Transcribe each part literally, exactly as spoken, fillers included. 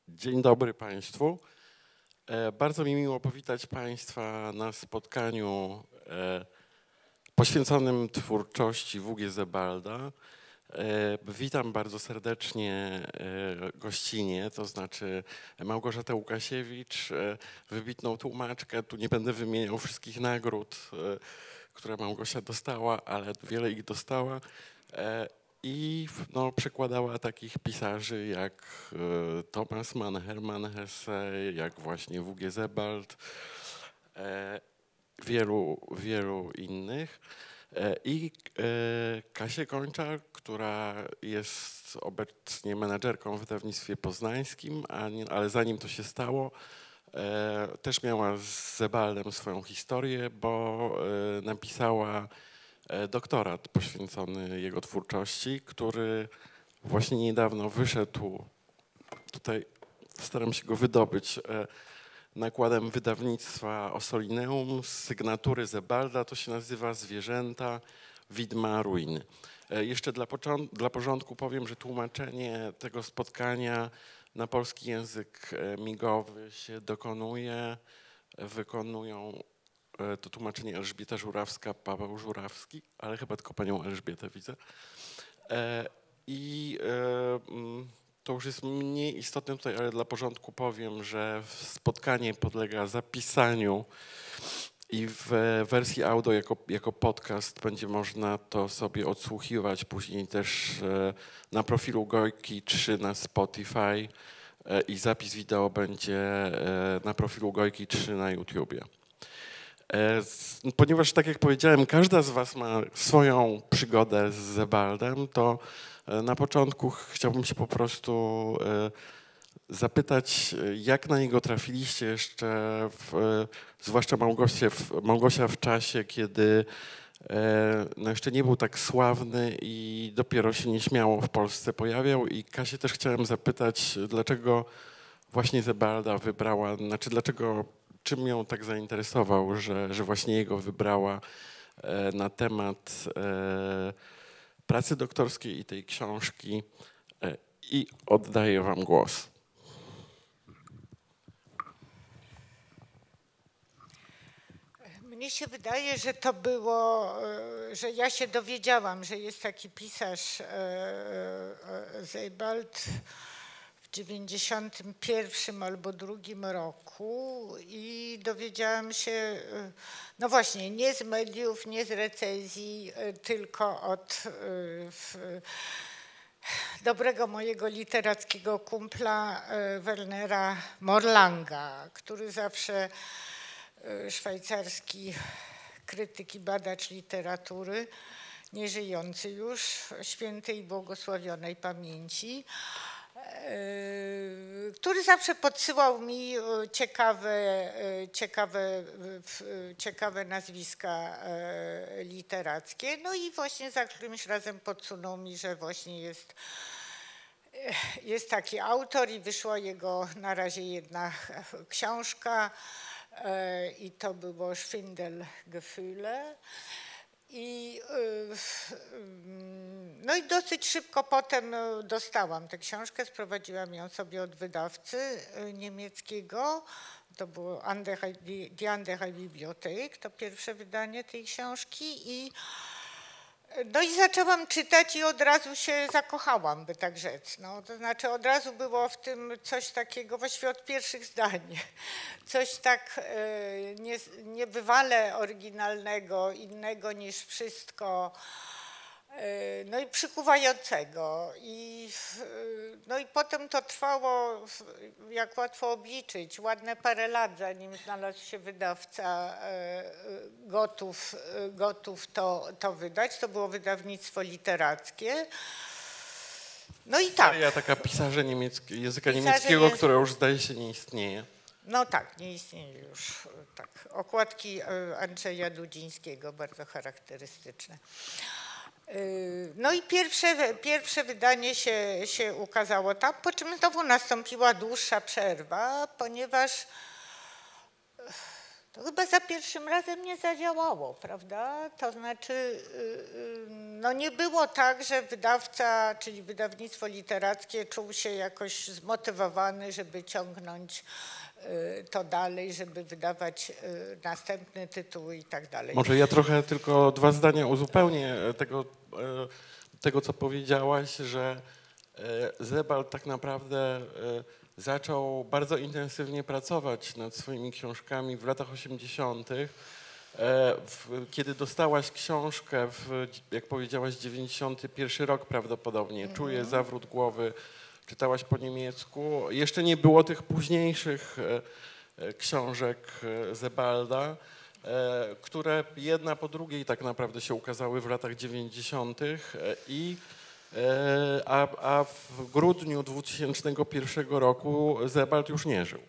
Dzień dobry Państwu. Bardzo mi miło powitać Państwa na spotkaniu poświęconym twórczości W G Sebalda. Witam bardzo serdecznie gościnie, to znaczy Małgorzatę Łukasiewicz, wybitną tłumaczkę. Tu nie będę wymieniał wszystkich nagród, które Małgosia dostała, ale wiele ich dostała. I no, przekładała takich pisarzy jak e, Thomas Mann, Hermann Hesse, jak właśnie W G Sebald, e, wielu, wielu innych. E, I e, Kasię Kończak, która jest obecnie menadżerką w wydawnictwie poznańskim, a nie, ale zanim to się stało, e, też miała z Sebaldem swoją historię, bo e, napisała doktorat poświęcony jego twórczości, który właśnie niedawno wyszedł, tutaj staram się go wydobyć, nakładem wydawnictwa Ossolineum z sygnatury Sebalda, to się nazywa Zwierzęta, Widma, Ruiny. Jeszcze dla, dla porządku powiem, że tłumaczenie tego spotkania na polski język migowy się dokonuje, wykonują to tłumaczenie Elżbieta Żurawska, Paweł Żurawski, ale chyba tylko panią Elżbietę widzę. I to już jest mniej istotne tutaj, ale dla porządku powiem, że spotkanie podlega zapisaniu i w wersji audio jako, jako podcast będzie można to sobie odsłuchiwać później też na profilu Gojki trzy na Spotify i zapis wideo będzie na profilu Gojki trzy na YouTubie. Ponieważ, tak jak powiedziałem, każda z was ma swoją przygodę z Sebaldem, to na początku chciałbym się po prostu zapytać, jak na niego trafiliście jeszcze, w, zwłaszcza Małgosia w, Małgosia w czasie, kiedy no jeszcze nie był tak sławny i dopiero się nieśmiało w Polsce pojawiał. I Kasię też chciałem zapytać, dlaczego właśnie Sebalda wybrała, znaczy dlaczego czym ją tak zainteresował, że, że właśnie jego wybrała e, na temat e, pracy doktorskiej i tej książki e, i oddaję wam głos. Mnie się wydaje, że to było, że ja się dowiedziałam, że jest taki pisarz Sebald w dziewięćdziesiątym pierwszym albo drugim roku i dowiedziałam się, no właśnie, nie z mediów, nie z recenzji, tylko od w, dobrego mojego literackiego kumpla Wernera Morlanga, który zawsze, szwajcarski krytyk i badacz literatury, nieżyjący już, świętej i błogosławionej pamięci, który zawsze podsyłał mi ciekawe, ciekawe, ciekawe nazwiska literackie. No i właśnie za którymś razem podsunął mi, że właśnie jest, jest taki autor i wyszła jego na razie jedna książka i to było Schwindelgefühle. I, no i dosyć szybko potem dostałam tę książkę, sprowadziłam ją sobie od wydawcy niemieckiego. To było Die Andere Bibliothek, to pierwsze wydanie tej książki. I, no i zaczęłam czytać i od razu się zakochałam, by tak rzec. No, to znaczy od razu było w tym coś takiego, właściwie od pierwszych zdań, coś tak nie, niebywale oryginalnego, innego niż wszystko, no i przykuwającego. I, no i potem to trwało, jak łatwo obliczyć, ładne parę lat, zanim znalazł się wydawca gotów, gotów to, to wydać. To było wydawnictwo literackie. No i tak. Seria taka pisarzy niemiecki, języka Pisarze niemieckiego, jest... która już zdaje się nie istnieje. No tak, nie istnieje już. Tak. Okładki Andrzeja Dudzińskiego, bardzo charakterystyczne. No i pierwsze, pierwsze wydanie się, się ukazało tam, po czym znowu nastąpiła dłuższa przerwa, ponieważ To chyba za pierwszym razem nie zadziałało, prawda? To znaczy, no nie było tak, że wydawca, czyli wydawnictwo literackie czuł się jakoś zmotywowany, żeby ciągnąć to dalej, żeby wydawać następny tytuł i tak dalej. Może ja trochę tylko dwa zdania uzupełnię tego, tego co powiedziałaś, że Sebald tak naprawdę zaczął bardzo intensywnie pracować nad swoimi książkami w latach osiemdziesiątych. Kiedy dostałaś książkę, w, jak powiedziałaś, dziewięćdziesiąty pierwszy rok prawdopodobnie, mm-hmm. Czuję zawrót głowy, czytałaś po niemiecku. Jeszcze nie było tych późniejszych książek Sebalda, które jedna po drugiej tak naprawdę się ukazały w latach dziewięćdziesiątych. I A, a w grudniu dwutysięcznego pierwszego roku Sebald już nie żył.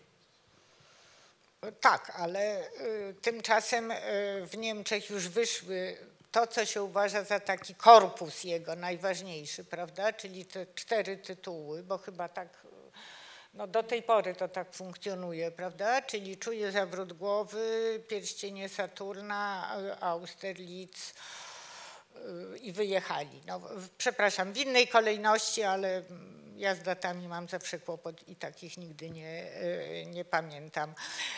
Tak, ale y, tymczasem y, w Niemczech już wyszły to, co się uważa za taki korpus jego najważniejszy, prawda? Czyli te cztery tytuły, bo chyba tak, no do tej pory to tak funkcjonuje, prawda? Czyli Czuję zawrót głowy, Pierścienie Saturna, Austerlitz, i wyjechali. No, przepraszam, w innej kolejności, ale ja z datami mam zawsze kłopot i takich nigdy nie, nie pamiętam.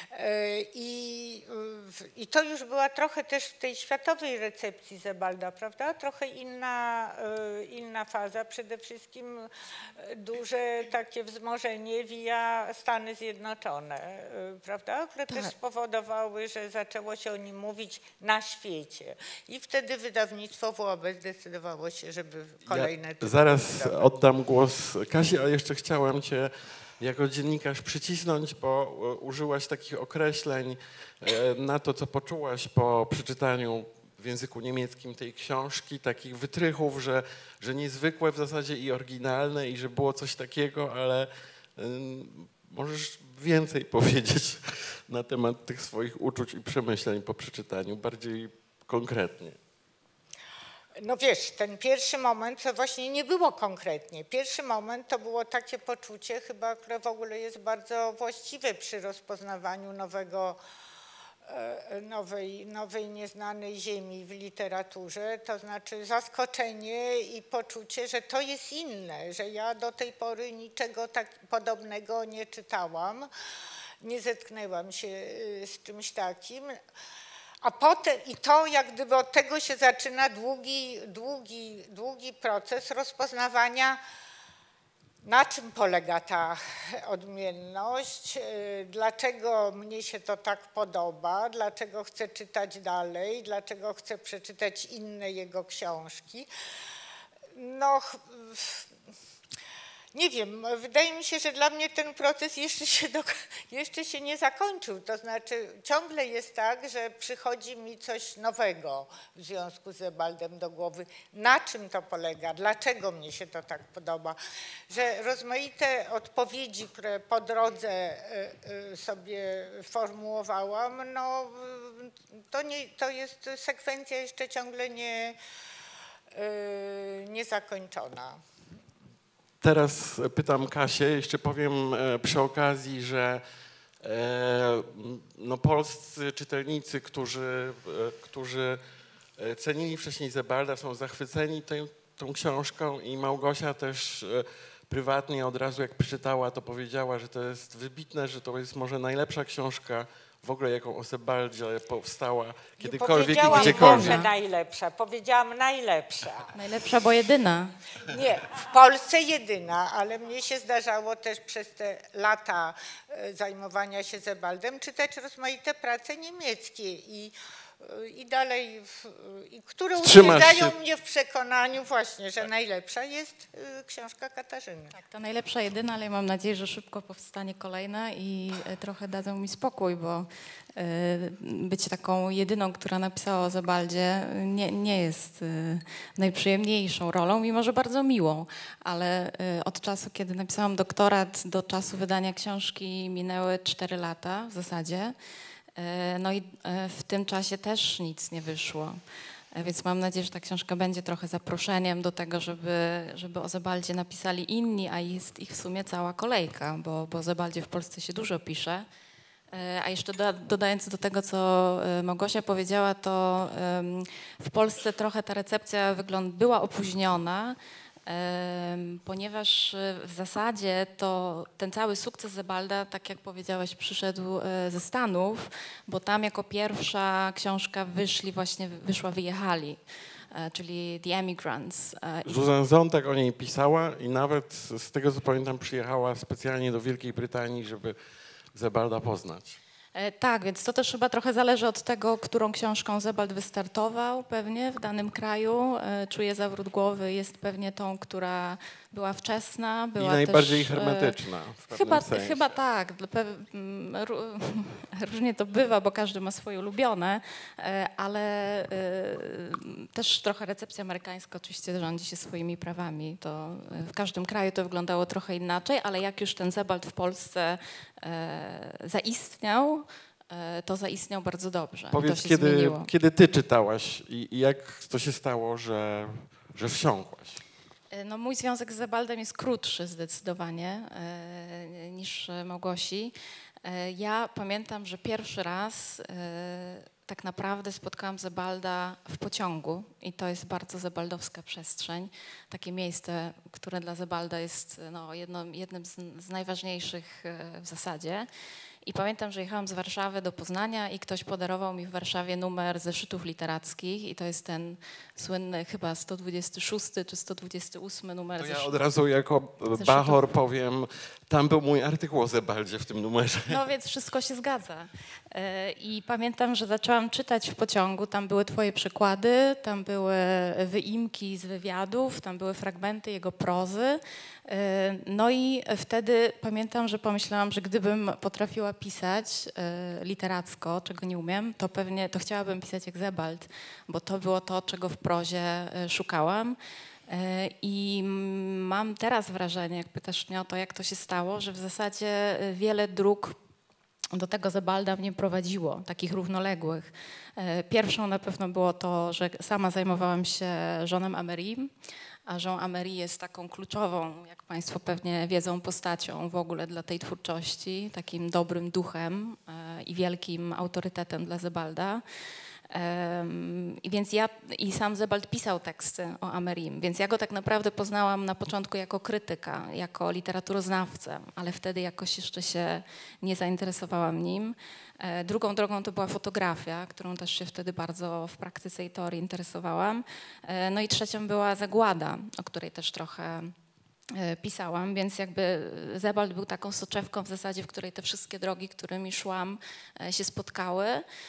I, I to już była trochę też w tej światowej recepcji Sebalda, prawda? Trochę inna, inna faza, przede wszystkim duże takie wzmożenie via Stany Zjednoczone, prawda? Które tak. też spowodowały, że zaczęło się o nim mówić na świecie. I wtedy wydawnictwo W O B zdecydowało się, żeby kolejne... Ja zaraz oddam głos Kasi, ale jeszcze chciałem cię jako dziennikarz przycisnąć, bo użyłaś takich określeń na to, co poczułaś po przeczytaniu w języku niemieckim tej książki, takich wytrychów, że, że niezwykłe w zasadzie i oryginalne i że było coś takiego, ale y, możesz więcej powiedzieć na temat tych swoich uczuć i przemyśleń po przeczytaniu, bardziej konkretnie. No wiesz, ten pierwszy moment to właśnie nie było konkretnie. Pierwszy moment to było takie poczucie chyba, które w ogóle jest bardzo właściwe przy rozpoznawaniu nowego, nowej, nowej nieznanej ziemi w literaturze. To znaczy zaskoczenie i poczucie, że to jest inne, że ja do tej pory niczego tak podobnego nie czytałam. Nie zetknęłam się z czymś takim. A potem, i to jak gdyby od tego się zaczyna długi, długi, długi proces rozpoznawania, na czym polega ta odmienność, dlaczego mnie się to tak podoba, dlaczego chcę czytać dalej, dlaczego chcę przeczytać inne jego książki. No, nie wiem, wydaje mi się, że dla mnie ten proces jeszcze się, do, jeszcze się nie zakończył. To znaczy ciągle jest tak, że przychodzi mi coś nowego w związku z Sebaldem do głowy. Na czym to polega? Dlaczego mnie się to tak podoba? Że rozmaite odpowiedzi, które po drodze sobie formułowałam, no to, nie, to jest sekwencja jeszcze ciągle nie, niezakończona. Teraz pytam Kasię, jeszcze powiem przy okazji, że no, polscy czytelnicy, którzy, którzy cenili wcześniej Sebalda, są zachwyceni tą, tą książką i Małgosia też prywatnie od razu jak przeczytała, to powiedziała, że to jest wybitne, że to jest może najlepsza książka w ogóle, jaką o Sebaldzie powstała kiedykolwiek i gdziekolwiek. Może najlepsza, powiedziałam najlepsza. Najlepsza, bo jedyna. Nie, w Polsce jedyna, ale mnie się zdarzało też przez te lata zajmowania się Sebaldem czytać rozmaite prace niemieckie i i dalej, i które utwierdzają mnie w przekonaniu właśnie, że najlepsza jest książka Katarzyny. Tak, to najlepsza jedyna, ale mam nadzieję, że szybko powstanie kolejna i trochę dadzą mi spokój, bo być taką jedyną, która napisała o Sebaldzie, nie, nie jest najprzyjemniejszą rolą, mimo że bardzo miłą, ale od czasu, kiedy napisałam doktorat do czasu wydania książki minęły cztery lata w zasadzie. No i w tym czasie też nic nie wyszło, więc mam nadzieję, że ta książka będzie trochę zaproszeniem do tego, żeby, żeby o Sebaldzie napisali inni, a jest ich w sumie cała kolejka, bo, bo o Sebaldzie w Polsce się dużo pisze A jeszcze do, dodając do tego, co Małgosia powiedziała, to um, w Polsce trochę ta recepcja wygląd była opóźniona, um, ponieważ w zasadzie to ten cały sukces Sebalda, tak jak powiedziałaś, przyszedł um, ze Stanów, bo tam jako pierwsza książka wyszli właśnie, wyszła Wyjechali, um, czyli The Emigrants. Um, Zuzan Zontak o niej pisała i nawet z tego, co pamiętam, przyjechała specjalnie do Wielkiej Brytanii, żeby Sebalda poznać. Tak, więc to też chyba trochę zależy od tego, którą książką Sebald wystartował pewnie w danym kraju. Czuję zawrót głowy, jest pewnie tą, która była wczesna. Była I najbardziej też, hermetyczna w chyba, sensie. chyba tak. Różnie to bywa, bo każdy ma swoje ulubione, ale też trochę recepcja amerykańska oczywiście rządzi się swoimi prawami. To w każdym kraju to wyglądało trochę inaczej, ale jak już ten Sebald w Polsce zaistniał, to zaistniał bardzo dobrze. Powiedz, to się kiedy, zmieniło. kiedy ty czytałaś i, i jak to się stało, że, że wsiąkłaś? No, mój związek z Sebaldem jest krótszy zdecydowanie e, niż Małgosi. E, ja pamiętam, że pierwszy raz e, tak naprawdę spotkałam Sebalda w pociągu i to jest bardzo sebaldowska przestrzeń. Takie miejsce, które dla Sebalda jest no, jedno, jednym z, z najważniejszych e, w zasadzie. I pamiętam, że jechałam z Warszawy do Poznania i ktoś podarował mi w Warszawie numer zeszytów literackich i to jest ten słynny chyba sto dwudziesty szósty czy sto dwudziesty ósmy numer To ja zeszytów. od razu jako bachor powiem, tam był mój artykuł o Sebaldzie w tym numerze. No więc wszystko się zgadza. I pamiętam, że zaczęłam czytać w pociągu, tam były twoje przykłady, tam były wyimki z wywiadów, tam były fragmenty jego prozy. No i wtedy pamiętam, że pomyślałam, że gdybym potrafiła pisać literacko, czego nie umiem, to pewnie to chciałabym pisać jak Sebald, bo to było to, czego w prozie szukałam. I mam teraz wrażenie, jak pytasz mnie o to, jak to się stało, że w zasadzie wiele dróg do tego Sebalda mnie prowadziło, takich równoległych. Pierwszą na pewno było to, że sama zajmowałam się Jeanem Améry, a Jean Améry jest taką kluczową, jak Państwo pewnie wiedzą, postacią w ogóle dla tej twórczości, takim dobrym duchem i wielkim autorytetem dla Sebalda. Um, I więc ja i sam Sebald pisał teksty o Améry, więc ja go tak naprawdę poznałam na początku jako krytyka, jako literaturoznawcę, ale wtedy jakoś jeszcze się nie zainteresowałam nim. E, drugą drogą to była fotografia, którą też się wtedy bardzo w praktyce i teorii interesowałam. E, no i trzecią była zagłada, o której też trochę pisałam, więc jakby Sebald był taką soczewką w zasadzie, w której te wszystkie drogi, którymi szłam, się spotkały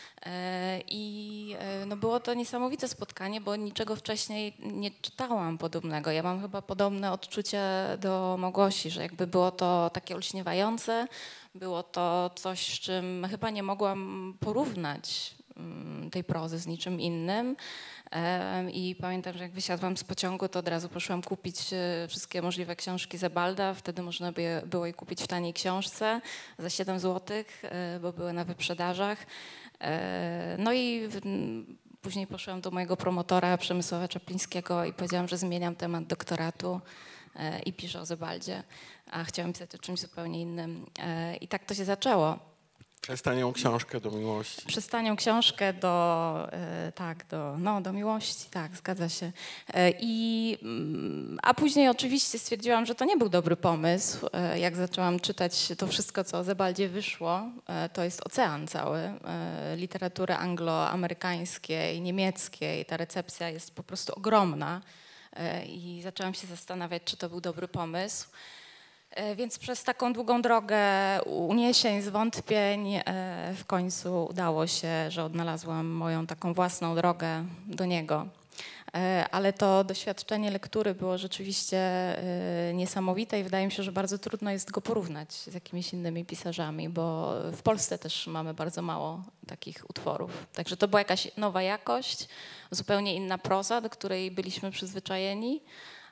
i no było to niesamowite spotkanie, bo niczego wcześniej nie czytałam podobnego. Ja mam chyba podobne odczucie do Małgosi, że jakby było to takie olśniewające, było to coś, z czym chyba nie mogłam porównać tej prozy z niczym innym. I pamiętam, że jak wysiadłam z pociągu, to od razu poszłam kupić wszystkie możliwe książki Sebalda. Wtedy można by było je kupić w taniej książce za siedem złotych, bo były na wyprzedażach. No i później poszłam do mojego promotora Przemysława Czaplińskiego i powiedziałam, że zmieniam temat doktoratu i piszę o Sebaldzie, a chciałam pisać o czymś zupełnie innym. I tak to się zaczęło. Przez tanią książkę do miłości. Przez tanią książkę do, e, tak, do, no, do miłości, tak, zgadza się. E, i, a później oczywiście stwierdziłam, że to nie był dobry pomysł. E, jak zaczęłam czytać to wszystko, co o Sebaldzie wyszło, e, to jest ocean cały, e, literatury angloamerykańskiej, niemieckiej. Ta recepcja jest po prostu ogromna e, i zaczęłam się zastanawiać, czy to był dobry pomysł. Więc przez taką długą drogę uniesień, zwątpień w końcu udało się, że odnalazłam moją taką własną drogę do niego. Ale to doświadczenie lektury było rzeczywiście niesamowite i wydaje mi się, że bardzo trudno jest go porównać z jakimiś innymi pisarzami, bo w Polsce też mamy bardzo mało takich utworów. Także to była jakaś nowa jakość, zupełnie inna proza, do której byliśmy przyzwyczajeni.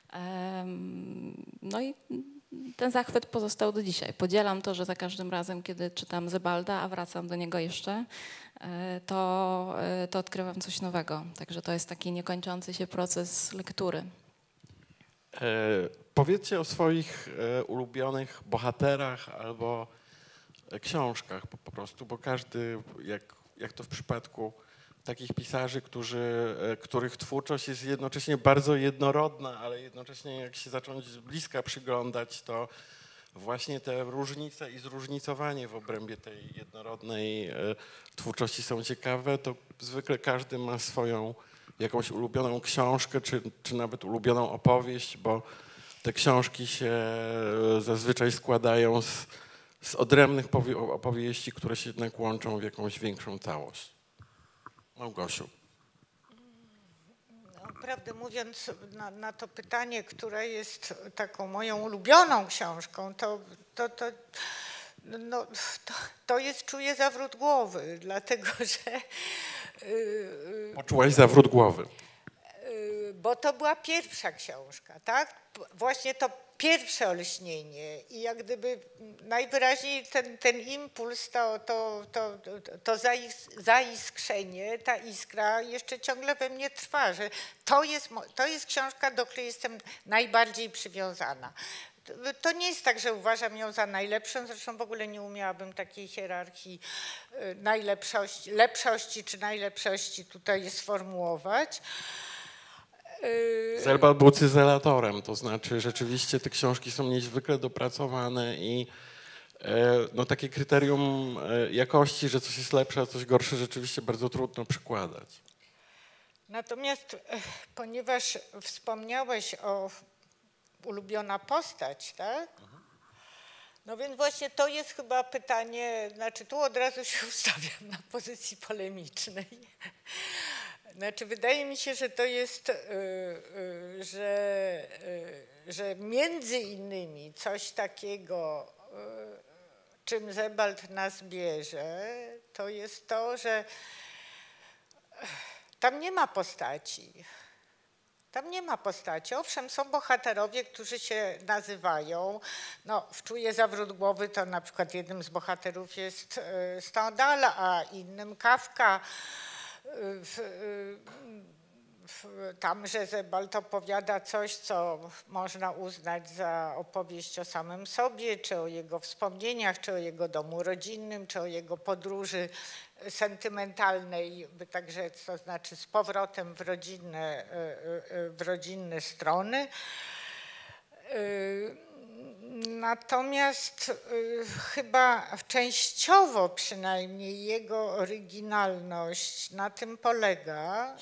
No i ten zachwyt pozostał do dzisiaj. Podzielam to, że za każdym razem, kiedy czytam Sebalda, a wracam do niego jeszcze, to, to odkrywam coś nowego. Także to jest taki niekończący się proces lektury. E, powiedzcie o swoich e, ulubionych bohaterach albo książkach po, po prostu, bo każdy, jak, jak to w przypadku takich pisarzy, którzy, których twórczość jest jednocześnie bardzo jednorodna, ale jednocześnie jak się zacząć z bliska przyglądać, to właśnie te różnice i zróżnicowanie w obrębie tej jednorodnej twórczości są ciekawe, to zwykle każdy ma swoją jakąś ulubioną książkę, czy, czy nawet ulubioną opowieść, bo te książki się zazwyczaj składają z, z odrębnych opowieści, które się jednak łączą w jakąś większą całość. Małgosiu. No, prawdę mówiąc, na, na to pytanie, które jest taką moją ulubioną książką, to, to, to, no, to, to jest Czuję zawrót głowy, dlatego że... Yy, Poczułaś zawrót głowy. Yy, bo to była pierwsza książka, tak? Właśnie to pierwsze olśnienie i jak gdyby najwyraźniej ten, ten impuls, to, to, to, to zaiskrzenie, ta iskra jeszcze ciągle we mnie trwa, że to jest, to jest książka, do której jestem najbardziej przywiązana. To nie jest tak, że uważam ją za najlepszą, zresztą w ogóle nie umiałabym takiej hierarchii najlepszości, lepszości czy najlepszości tutaj sformułować. Sebald był cyzelatorem, to znaczy rzeczywiście te książki są niezwykle dopracowane i no, takie kryterium jakości, że coś jest lepsze, a coś gorsze, rzeczywiście bardzo trudno przykładać. Natomiast ponieważ wspomniałeś o ulubiona postać, tak? No więc właśnie to jest chyba pytanie, znaczy tu od razu się ustawiam na pozycji polemicznej. Znaczy wydaje mi się, że to jest, yy, yy, że, yy, że między innymi coś takiego, yy, czym Sebald nas bierze, to jest to, że tam nie ma postaci. Tam nie ma postaci. Owszem, są bohaterowie, którzy się nazywają. No, w Czuję zawrót głowy to na przykład jednym z bohaterów jest Stendhal, a innym Kafka. W, w, tam, że Sebald opowiada coś, co można uznać za opowieść o samym sobie, czy o jego wspomnieniach, czy o jego domu rodzinnym, czy o jego podróży sentymentalnej, by tak rzec, to znaczy z powrotem w rodzinne, w rodzinne strony. Natomiast chyba częściowo przynajmniej jego oryginalność na tym polega,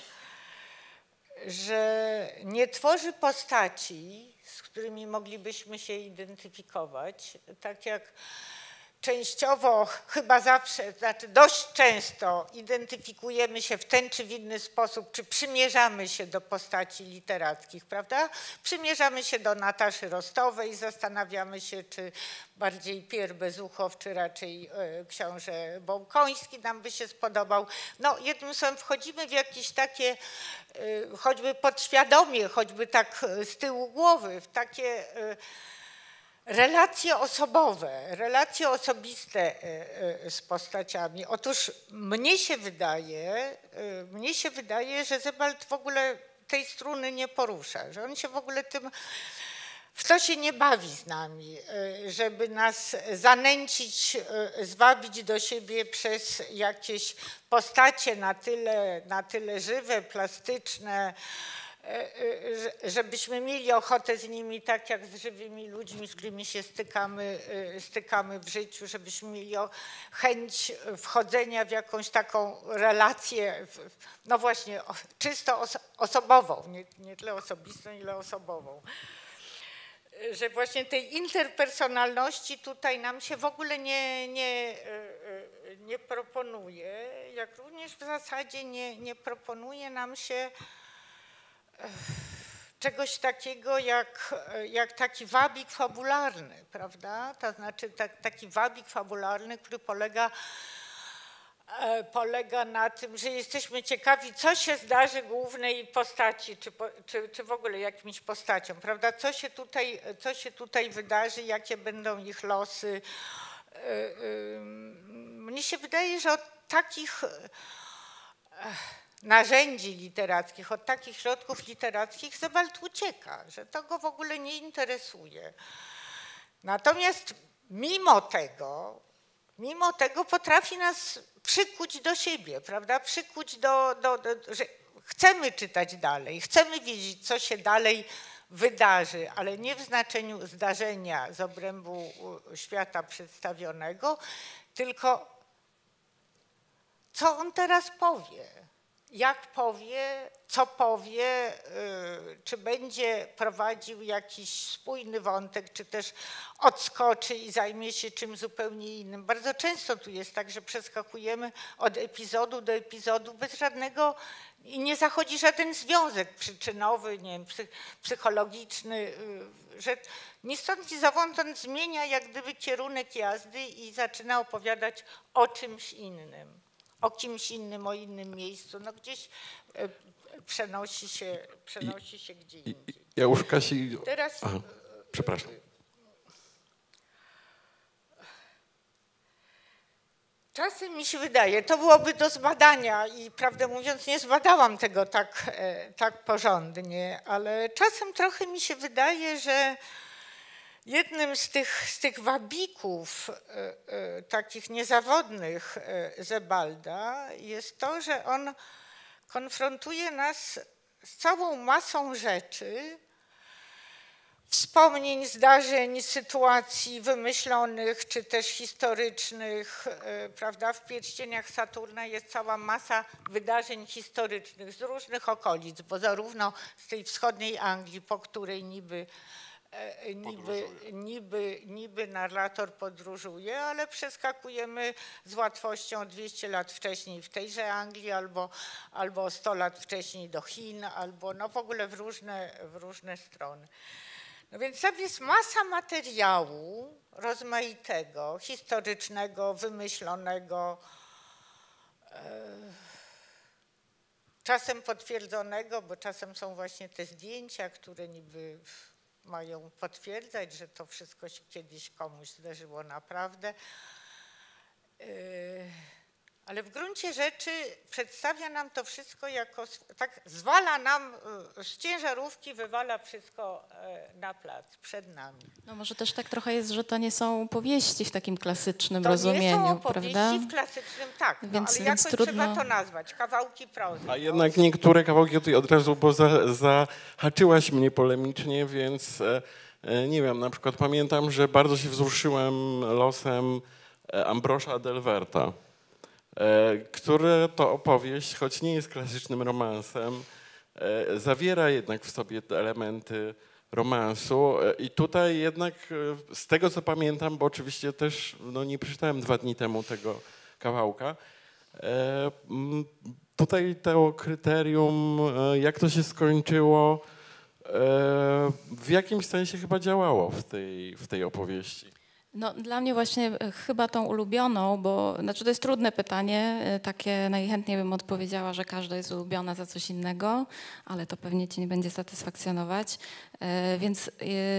że nie tworzy postaci, z którymi moglibyśmy się identyfikować, tak jak częściowo, chyba zawsze, znaczy dość często identyfikujemy się w ten czy w inny sposób, czy przymierzamy się do postaci literackich, prawda? Przymierzamy się do Nataszy Rostowej, zastanawiamy się, czy bardziej Pier Bezuchow, czy raczej y, książę Wołkoński nam by się spodobał. No jednym słowem wchodzimy w jakieś takie, y, choćby podświadomie, choćby tak z tyłu głowy, w takie y, relacje osobowe, relacje osobiste z postaciami. Otóż mnie się wydaje, mnie się wydaje, że Sebald w ogóle tej struny nie porusza, że on się w ogóle tym, w to się nie bawi z nami, żeby nas zanęcić, zwabić do siebie przez jakieś postacie na tyle, na tyle żywe, plastyczne, żebyśmy mieli ochotę z nimi, tak jak z żywymi ludźmi, z którymi się stykamy, stykamy w życiu, żebyśmy mieli chęć wchodzenia w jakąś taką relację, no właśnie czysto osobową, nie, nie tyle osobistą, ile osobową. Że właśnie tej interpersonalności tutaj nam się w ogóle nie, nie, nie proponuje, jak również w zasadzie nie, nie proponuje nam się czegoś takiego jak, jak taki wabik fabularny, prawda? To znaczy tak, taki wabik fabularny, który polega, polega na tym, że jesteśmy ciekawi, co się zdarzy głównej postaci, czy, czy, czy w ogóle jakimś postaciom, prawda? Co się tutaj, co się tutaj wydarzy, jakie będą ich losy. Mnie się wydaje, że od takich narzędzi literackich, od takich środków literackich Sebald ucieka, że to go w ogóle nie interesuje. Natomiast mimo tego, mimo tego potrafi nas przykuć do siebie, prawda? Przykuć do, do, do że chcemy czytać dalej, chcemy wiedzieć, co się dalej wydarzy, ale nie w znaczeniu zdarzenia z obrębu świata przedstawionego, tylko co on teraz powie, jak powie, co powie, czy będzie prowadził jakiś spójny wątek, czy też odskoczy i zajmie się czymś zupełnie innym. Bardzo często tu jest tak, że przeskakujemy od epizodu do epizodu bez żadnego i nie zachodzi żaden związek przyczynowy, nie wiem, psychologiczny, że ni stąd ni zowąd zmienia jak gdyby kierunek jazdy i zaczyna opowiadać o czymś innym. O kimś innym, o innym miejscu, no gdzieś e, przenosi się, przenosi się gdzie indziej. Ja już Kasi... Teraz... Aha, przepraszam. Czasem mi się wydaje, to byłoby do zbadania i prawdę mówiąc nie zbadałam tego tak, e, tak porządnie, ale czasem trochę mi się wydaje, że jednym z tych, z tych wabików e, e, takich niezawodnych e, Sebalda jest to, że on konfrontuje nas z całą masą rzeczy, wspomnień, zdarzeń, sytuacji wymyślonych czy też historycznych, e, prawda? W Pierścieniach Saturna jest cała masa wydarzeń historycznych z różnych okolic, bo zarówno z tej wschodniej Anglii, po której niby Niby, niby, niby narrator podróżuje, ale przeskakujemy z łatwością dwieście lat wcześniej w tejże Anglii albo, albo sto lat wcześniej do Chin, albo no w ogóle w różne, w różne strony. No więc tam jest masa materiału rozmaitego, historycznego, wymyślonego, e, czasem potwierdzonego, bo czasem są właśnie te zdjęcia, które niby mają potwierdzać, że to wszystko się kiedyś komuś zdarzyło naprawdę. Ale w gruncie rzeczy przedstawia nam to wszystko jako, tak zwala nam z ciężarówki, wywala wszystko na plac, przed nami. No może też tak trochę jest, że to nie są powieści w takim klasycznym to rozumieniu, nie są opowieści prawda? w klasycznym, tak, no, Więc- ale więc jakoś trudno- trzeba to nazwać, kawałki prozy. A jednak niektóre kawałki tutaj od razu, bo za, zahaczyłaś mnie polemicznie, więc e, e, nie wiem, na przykład pamiętam, że bardzo się wzruszyłem losem e, Ambrosia Adelwerta, e, które to opowieść, choć nie jest klasycznym romansem, e, zawiera jednak w sobie te elementy romansu e, i tutaj jednak e, z tego co pamiętam, bo oczywiście też no, nie przeczytałem dwa dni temu tego kawałka, e, m, tutaj to kryterium, e, jak to się skończyło, e, w jakimś sensie chyba działało w tej, w tej opowieści. No, dla mnie właśnie e, chyba tą ulubioną, bo znaczy to jest trudne pytanie, e, takie najchętniej bym odpowiedziała, że każda jest ulubiona za coś innego, ale to pewnie cię nie będzie satysfakcjonować. E, Więc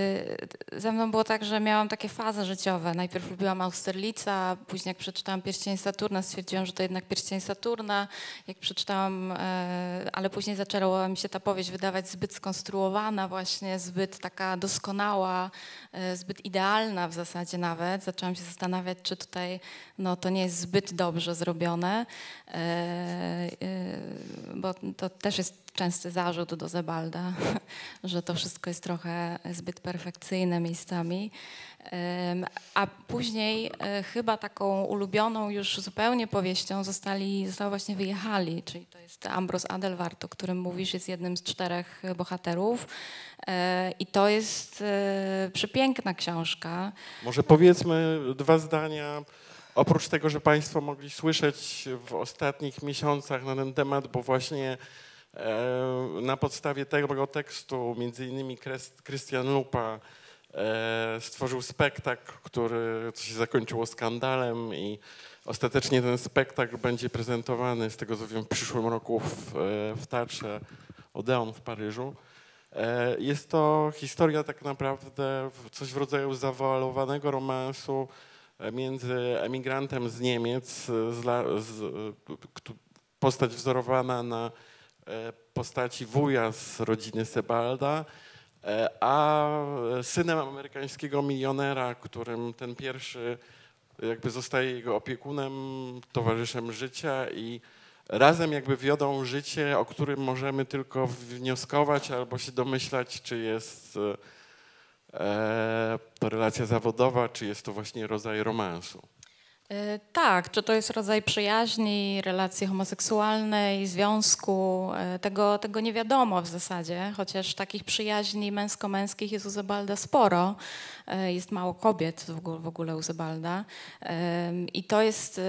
e, ze mną było tak, że miałam takie fazy życiowe. Najpierw lubiłam Austerlica, później jak przeczytałam Pierścień Saturna, stwierdziłam, że to jednak Pierścień Saturna. Jak przeczytałam, e, ale później zaczęła mi się ta powieść wydawać zbyt skonstruowana właśnie, zbyt taka doskonała, e, zbyt idealna w zasadzie nawet. Zaczęłam się zastanawiać, czy tutaj no, to nie jest zbyt dobrze zrobione, e, e, bo to też jest częsty zarzut do Sebalda, że to wszystko jest trochę zbyt perfekcyjne miejscami. Em, A później e, chyba taką ulubioną już zupełnie powieścią zostali, zostali właśnie Wyjechali, czyli to jest Ambros Adelwart, o którym mówisz, jest jednym z czterech bohaterów. E, I to jest e, przepiękna książka. Może powiedzmy dwa zdania, oprócz tego, że Państwo mogli słyszeć w ostatnich miesiącach na ten temat, bo właśnie e, na podstawie tego tekstu między innymi Krystian Lupa e, stworzył spektakl, który co się zakończyło skandalem i ostatecznie ten spektakl będzie prezentowany, z tego co wiem, w przyszłym roku w, w Teatrze Odeon w Paryżu. Jest to historia tak naprawdę coś w rodzaju zawoalowanego romansu między emigrantem z Niemiec, z, z, postać wzorowana na postaci wuja z rodziny Sebalda, a synem amerykańskiego milionera, którym ten pierwszy jakby zostaje jego opiekunem, towarzyszem życia i razem jakby wiodą życie, o którym możemy tylko wnioskować albo się domyślać, czy jest e, to relacja zawodowa, czy jest to właśnie rodzaj romansu. E, Tak, czy to jest rodzaj przyjaźni, relacji homoseksualnej, związku, e, tego, tego nie wiadomo w zasadzie, chociaż takich przyjaźni męsko-męskich jest u Sebalda sporo. E, Jest mało kobiet w ogóle, w ogóle u Sebalda. Em, I to jest,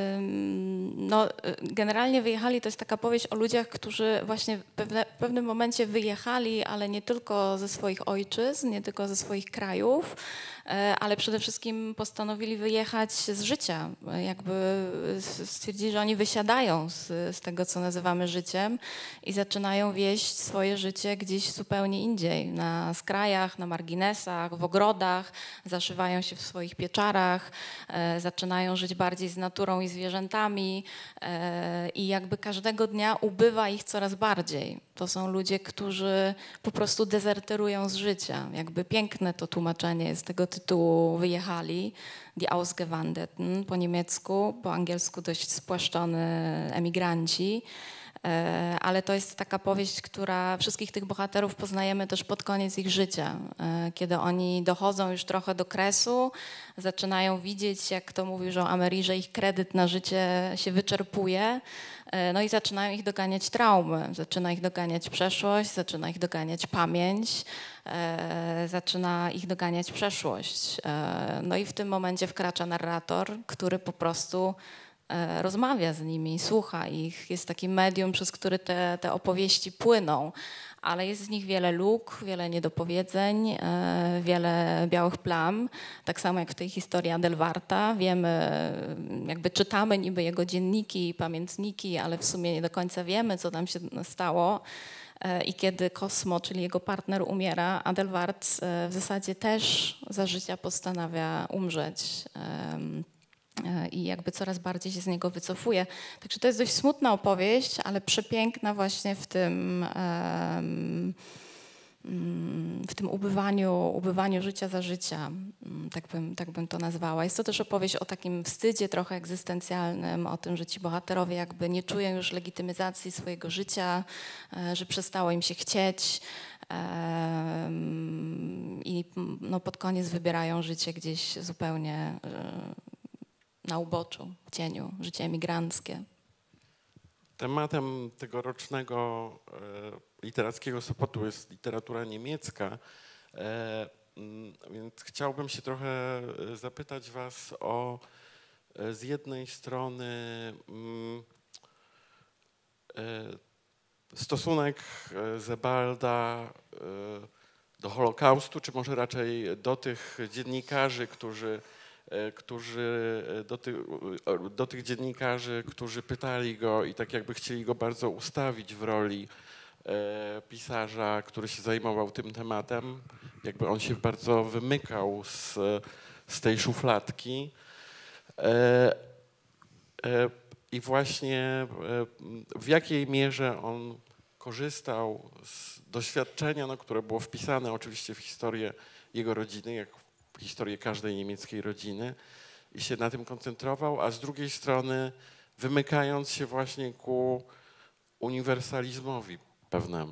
em, no generalnie wyjechali, to jest taka powieść o ludziach, którzy właśnie w, pewne, w pewnym momencie wyjechali, ale nie tylko ze swoich ojczyzn, nie tylko ze swoich krajów, e, ale przede wszystkim postanowili wyjechać z życia. Jakby stwierdzili, że oni wysiadają z, z tego, co nazywamy życiem i zaczynają wieść swoje życie gdzieś zupełnie indziej, na skrajach, na marginesach, w ogrodach, zaszywają się w swoich pieczarach, e, zaczynają żyć bardziej z naturą i zwierzętami e, i jakby każdego dnia ubywa ich coraz bardziej. To są ludzie, którzy po prostu dezerterują z życia. Jakby piękne to tłumaczenie z tego tytułu wyjechali, Die Ausgewandeten po niemiecku, po angielsku dość spłaszczony emigranci. E, Ale to jest taka powieść, która wszystkich tych bohaterów poznajemy też pod koniec ich życia, e, kiedy oni dochodzą już trochę do kresu, zaczynają widzieć, jak to mówił Jean Améry, że ich kredyt na życie się wyczerpuje, e, no i zaczynają ich doganiać traumy, zaczyna ich doganiać przeszłość, zaczyna ich doganiać pamięć, e, zaczyna ich doganiać przeszłość. E, No i w tym momencie wkracza narrator, który po prostu e, rozmawia z nimi, słucha ich, jest takim medium, przez który te, te opowieści płyną, ale jest w nich wiele luk, wiele niedopowiedzeń, e, wiele białych plam, tak samo jak w tej historii Adelwarta. Wiemy, jakby czytamy niby jego dzienniki i pamiętniki, ale w sumie nie do końca wiemy, co tam się stało. E, I kiedy Cosmo, czyli jego partner, umiera, Adelwart e, w zasadzie też za życia postanawia umrzeć. Em, i jakby coraz bardziej się z niego wycofuje. Także to jest dość smutna opowieść, ale przepiękna właśnie w tym, em, mm, w tym ubywaniu, ubywaniu życia za życia, mm, tak bym, tak bym to nazwała. Jest to też opowieść o takim wstydzie trochę egzystencjalnym, o tym, że ci bohaterowie jakby nie czują już legitymizacji swojego życia, e, że przestało im się chcieć. em, I no, pod koniec wybierają życie gdzieś zupełnie e, na uboczu, w cieniu, życie emigranckie. Tematem tegorocznego e, literackiego Sopotu jest literatura niemiecka, e, m, więc chciałbym się trochę zapytać was o e, z jednej strony m, e, stosunek e, Sebalda e, do Holokaustu, czy może raczej do tych dziennikarzy, którzy którzy do, ty, do tych dziennikarzy, którzy pytali go i tak jakby chcieli go bardzo ustawić w roli e, pisarza, który się zajmował tym tematem. Jakby on się bardzo wymykał z, z tej szufladki. E, e, I właśnie e, w jakiej mierze on korzystał z doświadczenia, no, które było wpisane oczywiście w historię jego rodziny, jak historię każdej niemieckiej rodziny i się na tym koncentrował, a z drugiej strony wymykając się właśnie ku uniwersalizmowi pewnemu.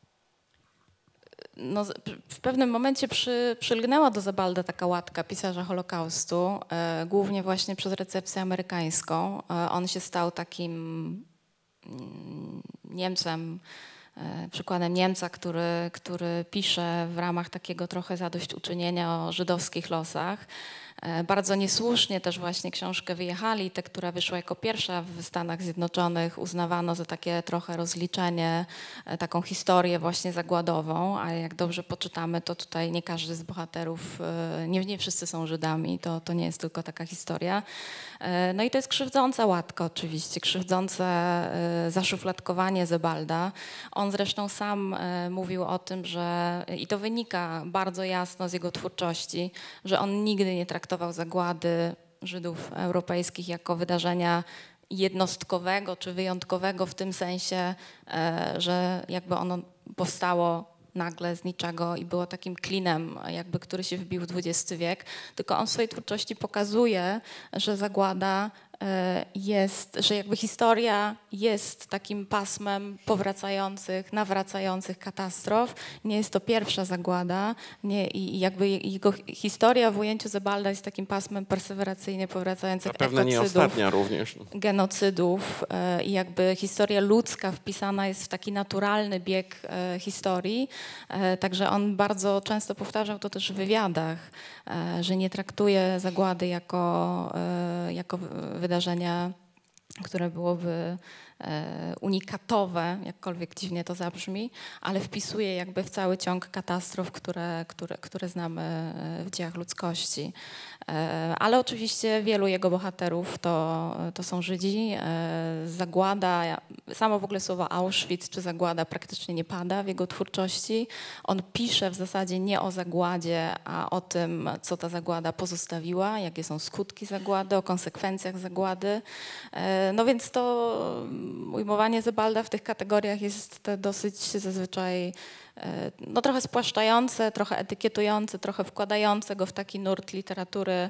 No, w pewnym momencie przy, przylgnęła do Sebalda taka łatka pisarza Holokaustu, e, głównie właśnie przez recepcję amerykańską. E, on się stał takim mm, Niemcem, e, przykładem Niemca, który, który pisze w ramach takiego trochę zadośćuczynienia o żydowskich losach. E, Bardzo niesłusznie też właśnie książkę Wyjechali, tę, która wyszła jako pierwsza w Stanach Zjednoczonych, uznawano za takie trochę rozliczenie, e, taką historię właśnie zagładową, a jak dobrze poczytamy, to tutaj nie każdy z bohaterów, e, nie, nie wszyscy są Żydami, to, to nie jest tylko taka historia. E, No i to jest krzywdząca łatka oczywiście, krzywdzące e, zaszufladkowanie Sebalda. On zresztą sam e, mówił o tym, że, i to wynika bardzo jasno z jego twórczości, że on nigdy nie traktował zagłady Żydów europejskich jako wydarzenia jednostkowego czy wyjątkowego w tym sensie, e, że jakby ono powstało nagle z niczego i było takim klinem, jakby, który się wbił w dwudziesty wiek, tylko on w swojej twórczości pokazuje, że zagłada jest, że jakby historia jest takim pasmem powracających, nawracających katastrof. Nie jest to pierwsza zagłada nie, i jakby jego historia w ujęciu Sebalda jest takim pasmem persewerancyjnie powracających Zapewne nie ekocydów, ostatnia również. genocydów e, i jakby historia ludzka wpisana jest w taki naturalny bieg e, historii. E, także on bardzo często powtarzał to też w wywiadach, e, że nie traktuje zagłady jako, e, jako wydarzenia, które byłoby e, unikatowe, jakkolwiek dziwnie to zabrzmi, ale wpisuje jakby w cały ciąg katastrof, które, które, które znamy w dziejach ludzkości. E, ale oczywiście wielu jego bohaterów to, to są Żydzi. E, zagłada, samo w ogóle słowo Auschwitz czy zagłada praktycznie nie pada w jego twórczości. On pisze w zasadzie nie o zagładzie, a o tym, co ta zagłada pozostawiła, jakie są skutki zagłady, o konsekwencjach zagłady. E, no więc to ujmowanie Sebalda w tych kategoriach jest dosyć zazwyczaj no, trochę spłaszczające, trochę etykietujące, trochę wkładające go w taki nurt literatury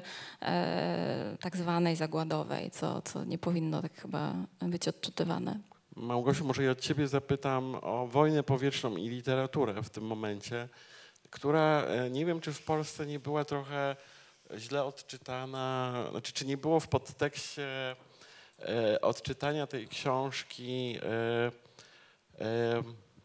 e, tak zwanej zagładowej, co, co nie powinno tak chyba być odczytywane. Małgosiu, może ja od ciebie zapytam o wojnę powietrzną i literaturę w tym momencie, która nie wiem, czy w Polsce nie była trochę źle odczytana, znaczy czy nie było w podtekście e, odczytania tej książki e, e,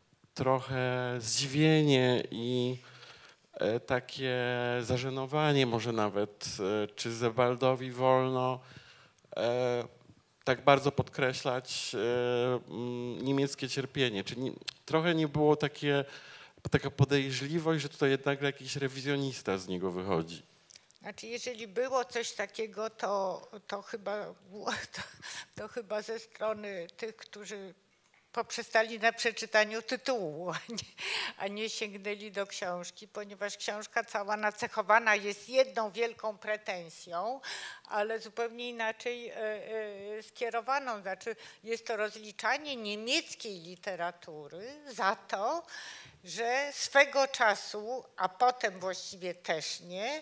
trochę zdziwienie i e, takie zażenowanie może nawet, e, czy Sebaldowi wolno e, tak bardzo podkreślać e, niemieckie cierpienie. Czy nie, trochę nie było takie, taka podejrzliwość, że tutaj jednak jakiś rewizjonista z niego wychodzi? Znaczy, jeżeli było coś takiego, to, to, chyba, to, to chyba ze strony tych, którzy poprzestali na przeczytaniu tytułu, a nie, a nie sięgnęli do książki, ponieważ książka cała nacechowana jest jedną wielką pretensją, ale zupełnie inaczej e, e, skierowaną. Znaczy, jest to rozliczanie niemieckiej literatury za to, że swego czasu, a potem właściwie też nie,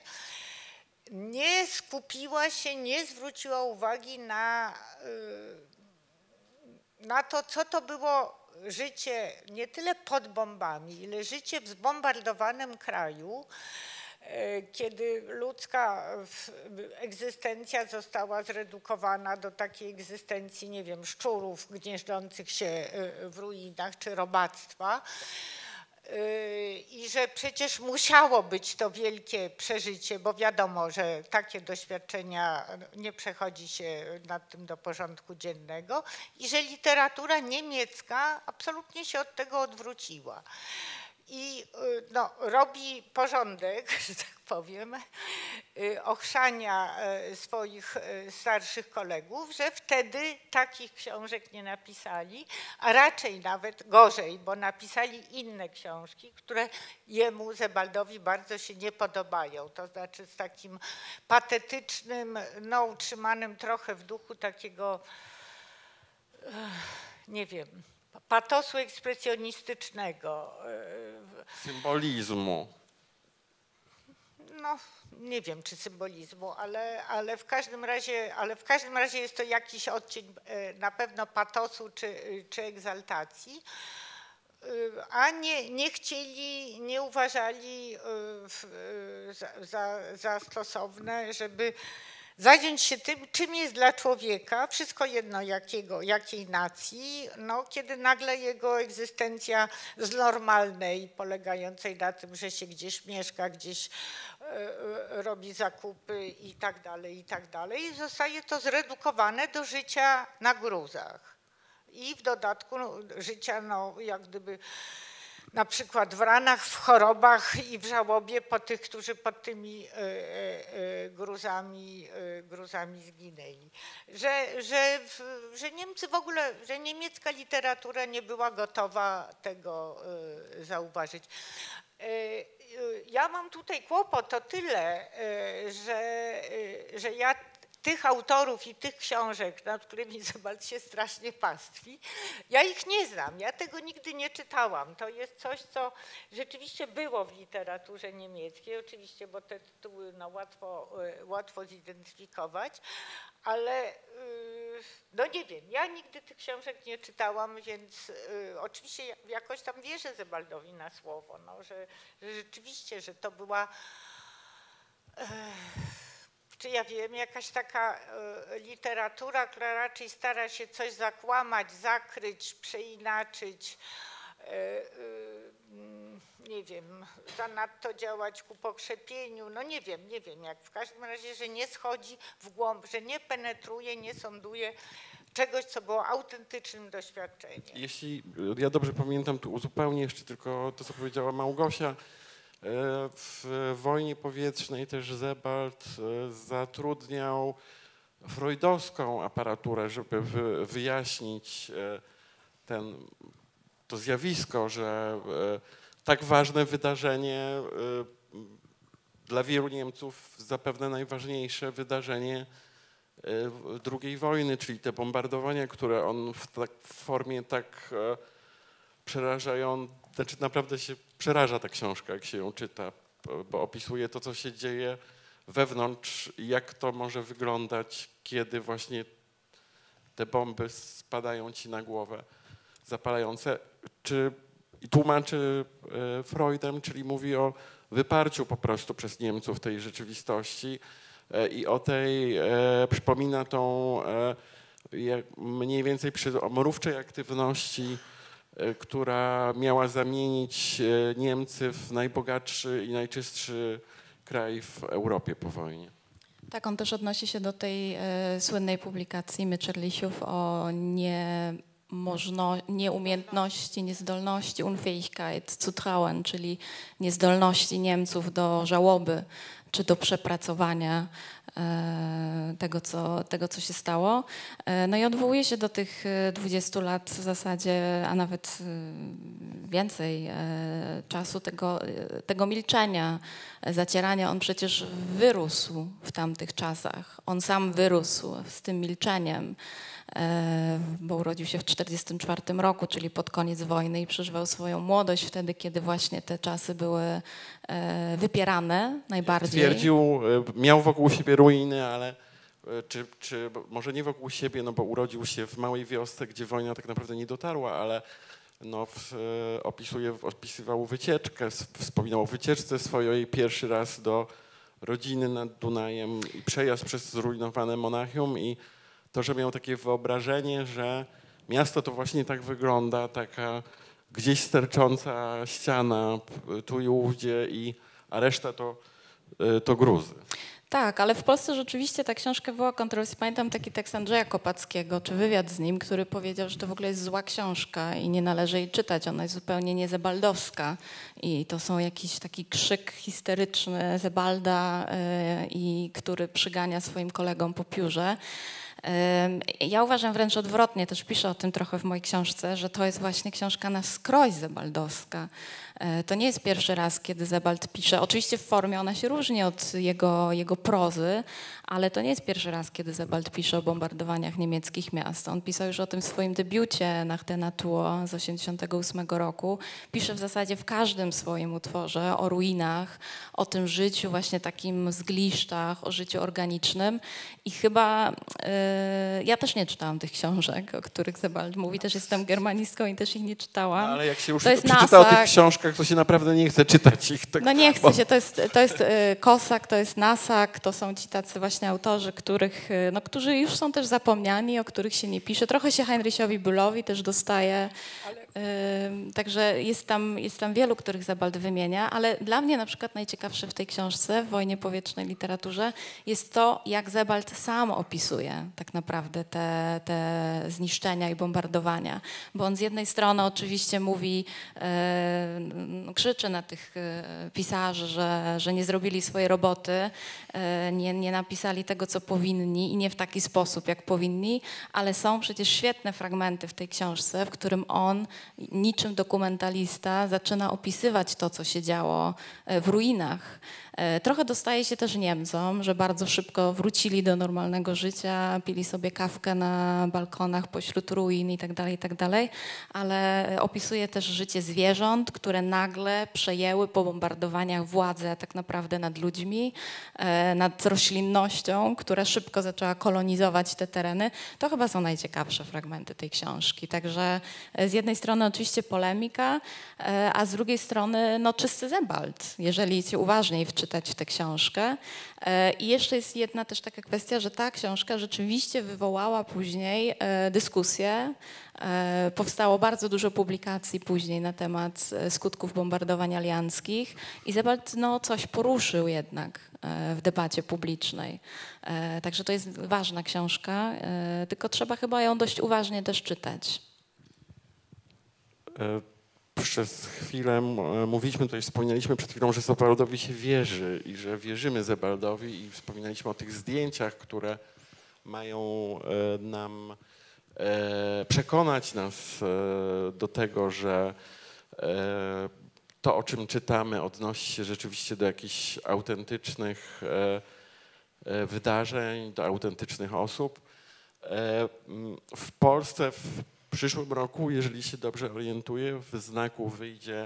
nie skupiła się, nie zwróciła uwagi na y, na to, co to było życie nie tyle pod bombami, ile życie w zbombardowanym kraju, kiedy ludzka egzystencja została zredukowana do takiej egzystencji, nie wiem, szczurów gnieżdżących się w ruinach czy robactwa. I że przecież musiało być to wielkie przeżycie, bo wiadomo, że takie doświadczenia nie przechodzi się nad tym do porządku dziennego i że literatura niemiecka absolutnie się od tego odwróciła. I no, robi porządek, że tak powiem, ochrzania swoich starszych kolegów, że wtedy takich książek nie napisali, a raczej nawet gorzej, bo napisali inne książki, które jemu, Sebaldowi, bardzo się nie podobają. To znaczy z takim patetycznym, no utrzymanym trochę w duchu takiego, nie wiem, patosu ekspresjonistycznego. Symbolizmu. No, nie wiem, czy symbolizmu, ale, ale, w każdym razie, ale w każdym razie jest to jakiś odcień na pewno patosu czy, czy egzaltacji, a nie, nie chcieli, nie uważali za, za, za stosowne, żeby zająć się tym, czym jest dla człowieka, wszystko jedno jakiego, jakiej nacji, no, kiedy nagle jego egzystencja z normalnej, polegającej na tym, że się gdzieś mieszka, gdzieś y, robi zakupy i tak dalej, i tak dalej, zostaje to zredukowane do życia na gruzach. I w dodatku no, życia, no, jak gdyby na przykład w ranach, w chorobach i w żałobie po tych, którzy pod tymi y, y, gruzami, y, gruzami zginęli. Że, że, że Niemcy w ogóle, że niemiecka literatura nie była gotowa tego y, zauważyć. Y, ja mam tutaj kłopot o tyle, y, że, y, że ja tych autorów i tych książek, nad którymi Sebald się strasznie pastwi, ja ich nie znam, ja tego nigdy nie czytałam. To jest coś, co rzeczywiście było w literaturze niemieckiej, oczywiście, bo te tytuły no, łatwo, łatwo zidentyfikować, ale no nie wiem, ja nigdy tych książek nie czytałam, więc oczywiście jakoś tam wierzę Sebaldowi na słowo, no, że, że rzeczywiście, że to była czy ja wiem, jakaś taka y, literatura, która raczej stara się coś zakłamać, zakryć, przeinaczyć, y, y, nie wiem, zanadto działać ku pokrzepieniu, no nie wiem, nie wiem jak. W każdym razie, że nie schodzi w głąb, że nie penetruje, nie sąduje czegoś, co było autentycznym doświadczeniem. Jeśli ja dobrze pamiętam, tu uzupełnię jeszcze tylko to, co powiedziała Małgosia. W wojnie powietrznej też Sebald zatrudniał freudowską aparaturę, żeby wyjaśnić ten, to zjawisko, że tak ważne wydarzenie dla wielu Niemców, zapewne najważniejsze wydarzenie drugiej wojny, czyli te bombardowania, które on w, tak, w formie tak przerażającej, znaczy naprawdę się przeraża ta książka, jak się ją czyta, bo opisuje to, co się dzieje wewnątrz i jak to może wyglądać, kiedy właśnie te bomby spadają ci na głowę, zapalające. Czy, i tłumaczy Freudem, czyli mówi o wyparciu po prostu przez Niemców tej rzeczywistości i o tej, przypomina tą mniej więcej mrówczej aktywności, która miała zamienić Niemcy w najbogatszy i najczystszy kraj w Europie po wojnie. Tak, on też odnosi się do tej e, słynnej publikacji Mitscherlichów o nie, możno, nieumiejętności, niezdolności, Unfähigkeit zu trauen, czyli niezdolności Niemców do żałoby czy do przepracowania e, tego, co, tego, co się stało. E, no i odwołuje się do tych dwudziestu lat w zasadzie, a nawet więcej e, czasu tego, tego milczenia, zacierania. On przecież wyrósł w tamtych czasach. On sam wyrósł z tym milczeniem, e, bo urodził się w czterdziestym czwartym roku, czyli pod koniec wojny i przeżywał swoją młodość wtedy, kiedy właśnie te czasy były e, wypierane najbardziej. Twierdził, miał wokół siebie ruiny, ale czy, czy może nie wokół siebie, no bo urodził się w małej wiosce, gdzie wojna tak naprawdę nie dotarła, ale no, w, opisuje, opisywał wycieczkę, wspominał o wycieczce swojej pierwszy raz do rodziny nad Dunajem i przejazd przez zrujnowane Monachium i to, że miał takie wyobrażenie, że miasto to właśnie tak wygląda, taka gdzieś stercząca ściana tu i ówdzie, i, a reszta to, to gruzy. Tak, ale w Polsce rzeczywiście ta książka była kontrowersja. Pamiętam taki tekst Andrzeja Kopackiego, czy wywiad z nim, który powiedział, że to w ogóle jest zła książka i nie należy jej czytać. Ona jest zupełnie nie sebaldowska i to są jakiś taki krzyk histeryczny Sebalda, yy, i który przygania swoim kolegom po piórze. Ja uważam wręcz odwrotnie, też piszę o tym trochę w mojej książce, że to jest właśnie książka na skroś sebaldowska. To nie jest pierwszy raz, kiedy Sebald pisze, oczywiście w formie ona się różni od jego, jego prozy, ale to nie jest pierwszy raz, kiedy Sebald pisze o bombardowaniach niemieckich miast. On pisał już o tym w swoim debiucie Nach der Natur z osiemdziesiątego ósmego roku. Pisze w zasadzie w każdym swoim utworze o ruinach, o tym życiu właśnie takim zgliszczach, o życiu organicznym i chyba yy, ja też nie czytałam tych książek, o których Sebald mówi, też jestem germanistką i też ich nie czytałam. No, ale jak się już to jest przeczyta o tych Nasak. książkach, to się naprawdę nie chce czytać ich. Tak, No nie chce bo... się, to jest, to jest Kosak, to jest Nasak, to są ci tacy właśnie autorzy, których, no, którzy już są też zapomniani, o których się nie pisze. Trochę się Heinrichowi Büllowi też dostaje. Yy, także jest tam, jest tam wielu, których Sebald wymienia, ale dla mnie na przykład najciekawsze w tej książce, w Wojnie powietrznej literaturze, jest to, jak Sebald sam opisuje tak naprawdę te, te zniszczenia i bombardowania. Bo on z jednej strony oczywiście mówi, yy, krzyczy na tych yy, pisarzy, że, że nie zrobili swojej roboty, yy, nie, nie napisali tego, co powinni i nie w taki sposób, jak powinni, ale są przecież świetne fragmenty w tej książce, w którym on niczym dokumentalista zaczyna opisywać to, co się działo w ruinach. Trochę dostaje się też Niemcom, że bardzo szybko wrócili do normalnego życia, pili sobie kawkę na balkonach pośród ruin i tak dalej, i tak dalej, ale opisuje też życie zwierząt, które nagle przejęły po bombardowaniach władzę tak naprawdę nad ludźmi, nad roślinnością, która szybko zaczęła kolonizować te tereny. To chyba są najciekawsze fragmenty tej książki. Także z jednej strony oczywiście polemika, a z drugiej strony no, czysty Sebald, jeżeli się uważniej wczytać w tę książkę. I jeszcze jest jedna też taka kwestia, że ta książka rzeczywiście wywołała później dyskusję. Powstało bardzo dużo publikacji później na temat skutków bombardowań alianckich i Sebald no, coś poruszył jednak w debacie publicznej. Także to jest ważna książka, tylko trzeba chyba ją dość uważnie też czytać. Przez chwilę mówiliśmy tutaj, wspominaliśmy przed chwilą, że Sebaldowi się wierzy i że wierzymy Sebaldowi i wspominaliśmy o tych zdjęciach, które mają nam przekonać nas do tego, że to, o czym czytamy, odnosi się rzeczywiście do jakichś autentycznych wydarzeń, do autentycznych osób. W Polsce w przyszłym roku, jeżeli się dobrze orientuję, w Znaku wyjdzie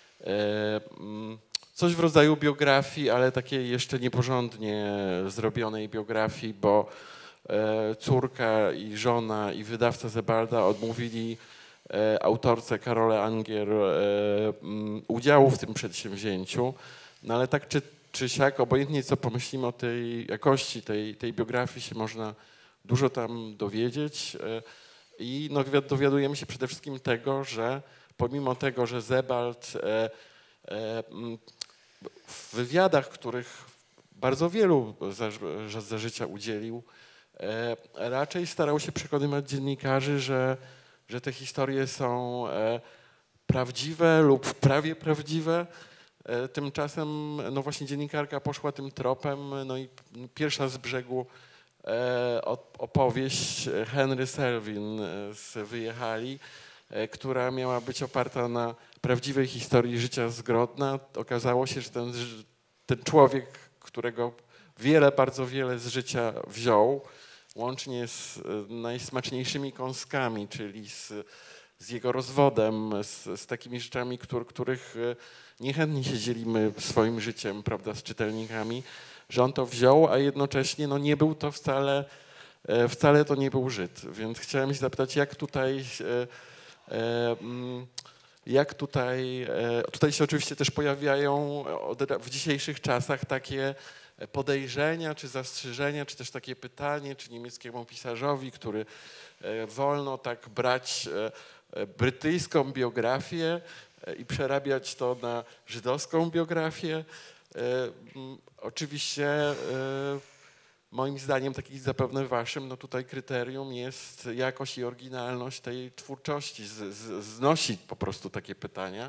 coś w rodzaju biografii, ale takiej jeszcze nieporządnie zrobionej biografii, bo córka i żona i wydawca Sebalda odmówili autorce Karole Angier udziału w tym przedsięwzięciu. No ale tak czy, czy siak, obojętnie co pomyślimy o tej jakości tej, tej biografii, się można dużo tam dowiedzieć. I no, dowiadujemy się przede wszystkim tego, że pomimo tego, że Sebald e, e, w wywiadach, których bardzo wielu za, za życia udzielił, e, raczej starał się przekonywać dziennikarzy, że, że te historie są e, prawdziwe lub prawie prawdziwe. E, tymczasem no właśnie dziennikarka poszła tym tropem, no i pierwsza z brzegu opowieść Henry Selwyn z Wyjechali, która miała być oparta na prawdziwej historii życia z Grodna. Okazało się, że ten, ten człowiek, którego wiele, bardzo wiele z życia wziął, łącznie z najsmaczniejszymi kąskami, czyli z, z jego rozwodem, z, z takimi rzeczami, któr, których niechętnie się dzielimy swoim życiem, prawda, z czytelnikami, że on to wziął, a jednocześnie no, nie był to wcale, wcale to nie był Żyd. Więc chciałem się zapytać, jak tutaj, jak tutaj, tutaj się oczywiście też pojawiają w dzisiejszych czasach takie podejrzenia, czy zastrzeżenia, czy też takie pytanie, czy niemieckiemu pisarzowi, który wolno tak brać brytyjską biografię i przerabiać to na żydowską biografię. Oczywiście moim zdaniem, tak jak zapewne waszym, no tutaj kryterium jest jakość i oryginalność tej twórczości. Z, z, znosi po prostu takie pytania.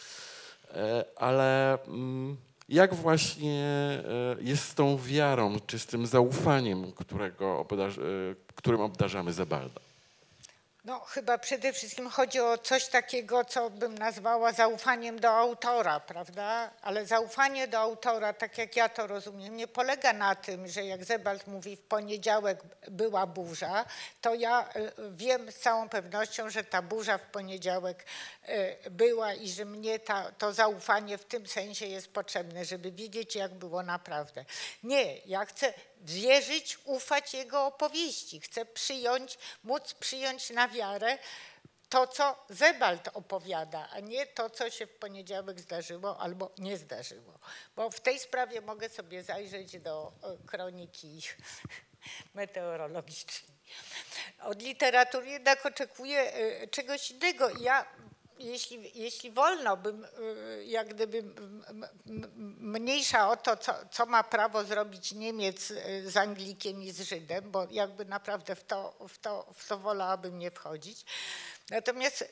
Ale jak właśnie jest z tą wiarą, czy z tym zaufaniem, którego obdarz, którym obdarzamy Sebalda? No chyba przede wszystkim chodzi o coś takiego, co bym nazwała zaufaniem do autora, prawda? Ale zaufanie do autora, tak jak ja to rozumiem, nie polega na tym, że jak Sebald mówi, w poniedziałek była burza, to ja wiem z całą pewnością, że ta burza w poniedziałek była i że mnie ta, to zaufanie w tym sensie jest potrzebne, żeby wiedzieć, jak było naprawdę. Nie, ja chcę wierzyć, ufać jego opowieści. Chcę przyjąć, móc przyjąć na wiarę to, co Sebald opowiada, a nie to, co się w poniedziałek zdarzyło albo nie zdarzyło. Bo w tej sprawie mogę sobie zajrzeć do kroniki meteorologicznej. Od literatury jednak oczekuję czegoś innego. Ja Jeśli, jeśli wolno bym, jak gdyby mniejsza o to, co, co ma prawo zrobić Niemiec z Anglikiem i z Żydem, bo jakby naprawdę w to, w to, w to wolałabym nie wchodzić. Natomiast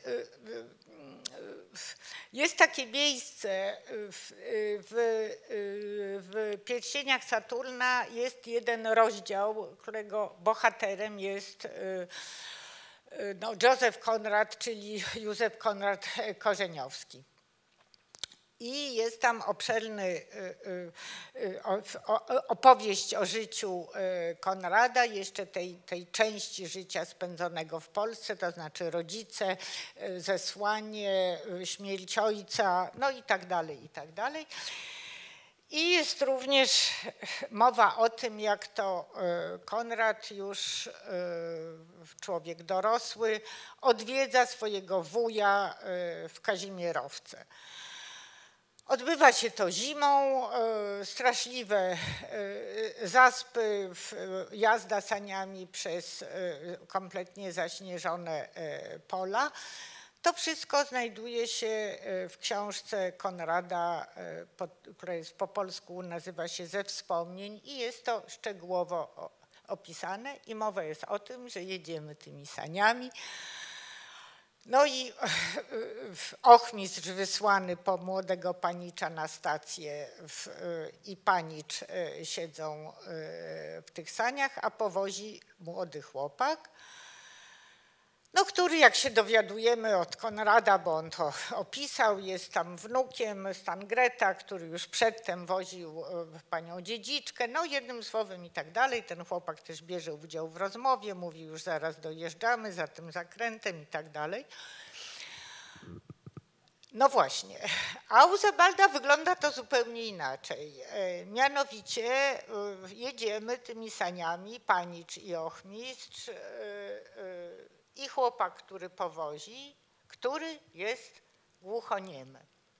jest takie miejsce w, w, w Pierścieniach Saturna, jest jeden rozdział, którego bohaterem jest no, Józef Konrad, czyli Józef Konrad Korzeniowski. I jest tam obszerny opowieść o życiu Konrada, jeszcze tej, tej części życia spędzonego w Polsce, to znaczy rodzice, zesłanie, śmierć ojca, no i tak dalej, i tak dalej. I jest również mowa o tym, jak to Konrad, już człowiek dorosły, odwiedza swojego wuja w Kazimierowce. Odbywa się to zimą, straszliwe zaspy, jazda saniami przez kompletnie zaśnieżone pola. To wszystko znajduje się w książce Konrada, która jest po polsku, nazywa się Ze wspomnień i jest to szczegółowo opisane i mowa jest o tym, że jedziemy tymi saniami. No i ochmistrz wysłany po młodego panicza na stację w, i panicz siedzą w tych saniach, a powozi młody chłopak, no, który, jak się dowiadujemy od Konrada, bo on to opisał, jest tam wnukiem Stan Greta, który już przedtem woził panią dziedziczkę, no jednym słowem i tak dalej. Ten chłopak też bierze udział w rozmowie, mówi już zaraz dojeżdżamy za tym zakrętem i tak dalej. No właśnie, a u Sebalda wygląda to zupełnie inaczej. Mianowicie jedziemy tymi saniami, panicz i ochmistrz, i chłopak, który powozi, który jest głuchoniemy.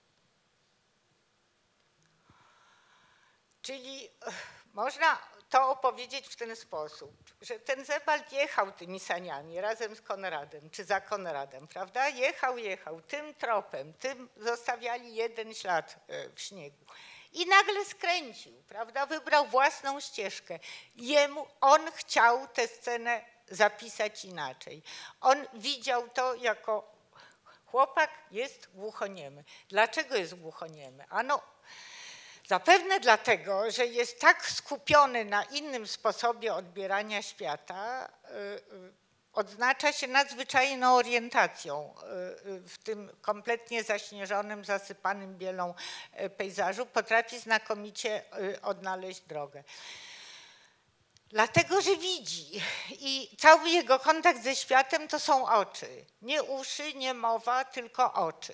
Czyli można to opowiedzieć w ten sposób, że ten Sebald jechał tymi saniami razem z Konradem, czy za Konradem, prawda? Jechał, jechał tym tropem, tym zostawiali jeden ślad w śniegu. I nagle skręcił, prawda? Wybrał własną ścieżkę. Jemu, on chciał tę scenę zapisać inaczej. On widział to jako chłopak jest głuchoniemy. Dlaczego jest głuchoniemy? Ano, zapewne dlatego, że jest tak skupiony na innym sposobie odbierania świata, odznacza się nadzwyczajną orientacją w tym kompletnie zaśnieżonym, zasypanym bielą pejzażu. Potrafi znakomicie odnaleźć drogę. Dlatego, że widzi i cały jego kontakt ze światem to są oczy. Nie uszy, nie mowa, tylko oczy.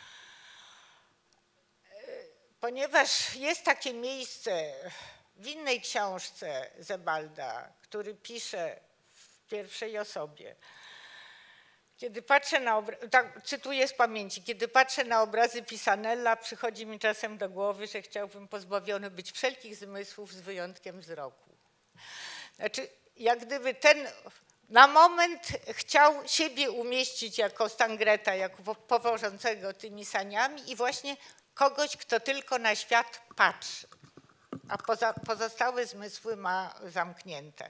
Ponieważ jest takie miejsce w innej książce Sebalda, który pisze w pierwszej osobie. Kiedy patrzę na obrazy, tak, cytuję z pamięci, kiedy patrzę na obrazy Pisanella, przychodzi mi czasem do głowy, że chciałbym pozbawiony być wszelkich zmysłów z wyjątkiem wzroku. Znaczy, jak gdyby ten na moment chciał siebie umieścić jako Stan Greta, jako powożącego tymi saniami i właśnie kogoś, kto tylko na świat patrzy, a poza, pozostałe zmysły ma zamknięte.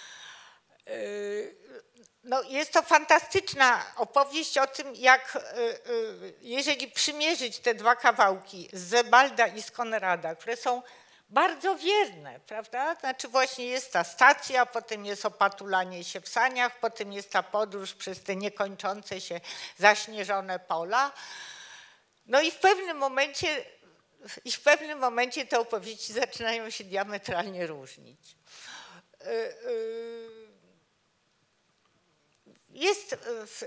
No, jest to fantastyczna opowieść o tym, jak jeżeli przymierzyć te dwa kawałki z Sebalda i z Konrada, które są bardzo wierne, prawda? Znaczy właśnie jest ta stacja, potem jest opatulanie się w saniach, potem jest ta podróż przez te niekończące się zaśnieżone pola. No i w pewnym momencie, i w pewnym momencie te opowieści zaczynają się diametralnie różnić. Jest,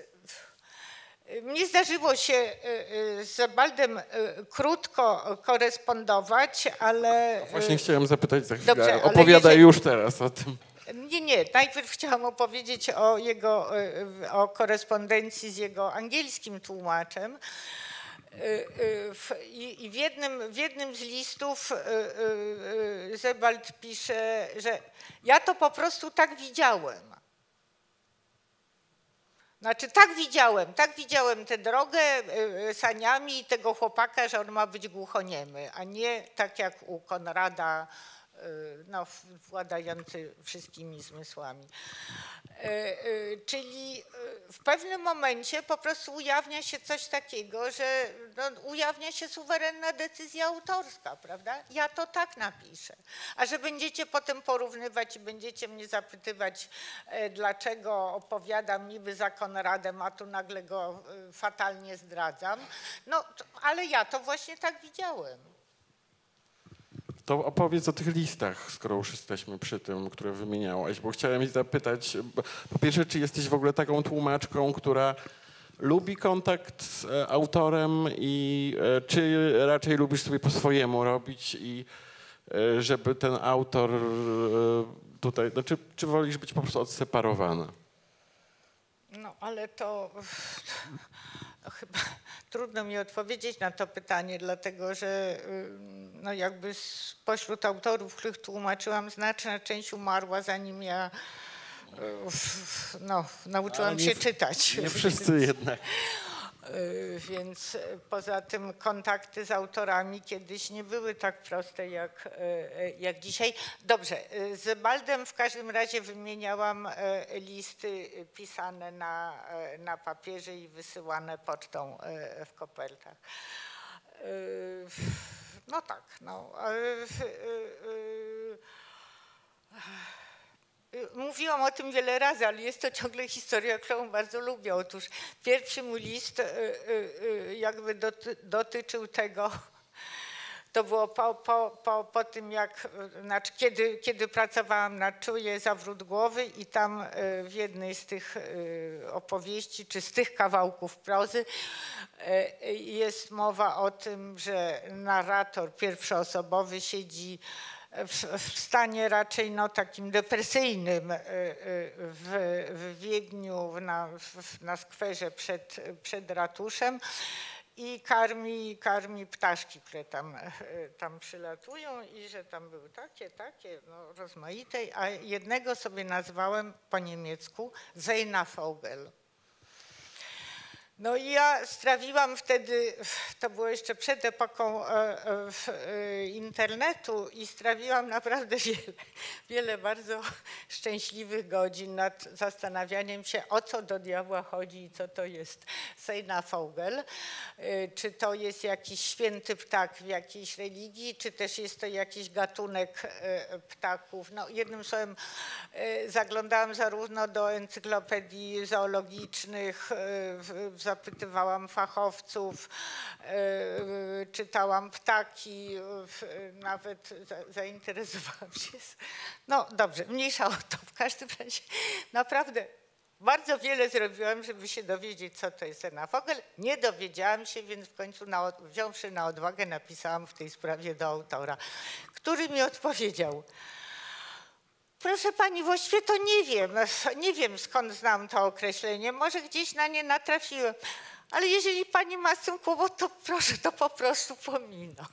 mnie zdarzyło się z Sebaldem krótko korespondować, ale... No właśnie chciałem zapytać za chwilę. Dobrze, opowiadaj jeżeli... już teraz o tym. Nie, nie. Najpierw chciałam opowiedzieć o jego, o korespondencji z jego angielskim tłumaczem. I w jednym, w jednym z listów Sebald pisze, że ja to po prostu tak widziałem. Znaczy tak widziałem, tak widziałem tę drogę saniami i tego chłopaka, że on ma być głuchoniemy, a nie tak jak u Konrada no, władający wszystkimi zmysłami. Czyli w pewnym momencie po prostu ujawnia się coś takiego, że no, ujawnia się suwerenna decyzja autorska, prawda? Ja to tak napiszę. A że będziecie potem porównywać i będziecie mnie zapytywać, dlaczego opowiadam niby za Konradem, a tu nagle go fatalnie zdradzam, no ale ja to właśnie tak widziałem. To opowiedz o tych listach, skoro już jesteśmy przy tym, które wymieniałaś, bo chciałem zapytać, po pierwsze, czy jesteś w ogóle taką tłumaczką, która lubi kontakt z autorem i czy raczej lubisz sobie po swojemu robić i żeby ten autor tutaj, no, czy, czy wolisz być po prostu odseparowana? No ale to... No, chyba trudno mi odpowiedzieć na to pytanie, dlatego że no jakby spośród autorów, których tłumaczyłam, znaczna część umarła, zanim ja no, nauczyłam nie, się czytać. Nie wszyscy jednak. Więc poza tym kontakty z autorami kiedyś nie były tak proste jak, jak dzisiaj. Dobrze, z Sebaldem w każdym razie wymieniałam listy pisane na, na papierze i wysyłane pocztą w kopertach. No tak, no. Mówiłam o tym wiele razy, ale jest to ciągle historia, którą bardzo lubię. Otóż pierwszy mój list jakby doty, dotyczył tego, to było po, po, po, po tym, jak, znaczy kiedy, kiedy pracowałam nad Czuję zawrót głowy i tam w jednej z tych opowieści, czy z tych kawałków prozy jest mowa o tym, że narrator pierwszoosobowy siedzi W, w stanie raczej no, takim depresyjnym w, w Wiedniu, na, w, na skwerze przed, przed ratuszem i karmi, karmi ptaszki, które tam, tam przylatują i że tam były takie, takie, no, rozmaite, a jednego sobie nazwałem po niemiecku Seinavogel. No i ja strawiłam wtedy, to było jeszcze przed epoką internetu i strawiłam naprawdę wiele, wiele bardzo szczęśliwych godzin nad zastanawianiem się, o co do diabła chodzi i co to jest Seinavogel. Czy to jest jakiś święty ptak w jakiejś religii, czy też jest to jakiś gatunek ptaków. No, jednym słowem zaglądałam zarówno do encyklopedii zoologicznych, w zapytywałam fachowców, czytałam ptaki, nawet zainteresowałam się. No dobrze, mniejsza o to. W każdym razie naprawdę bardzo wiele zrobiłam, żeby się dowiedzieć, co to jest Seinavogel. Nie dowiedziałam się, więc w końcu na, wziąwszy na odwagę, napisałam w tej sprawie do autora, który mi odpowiedział: proszę pani, właściwie to nie wiem, nie wiem skąd znam to określenie, może gdzieś na nie natrafiłem, ale jeżeli pani ma z tym kłopot, to proszę to po prostu pominąć.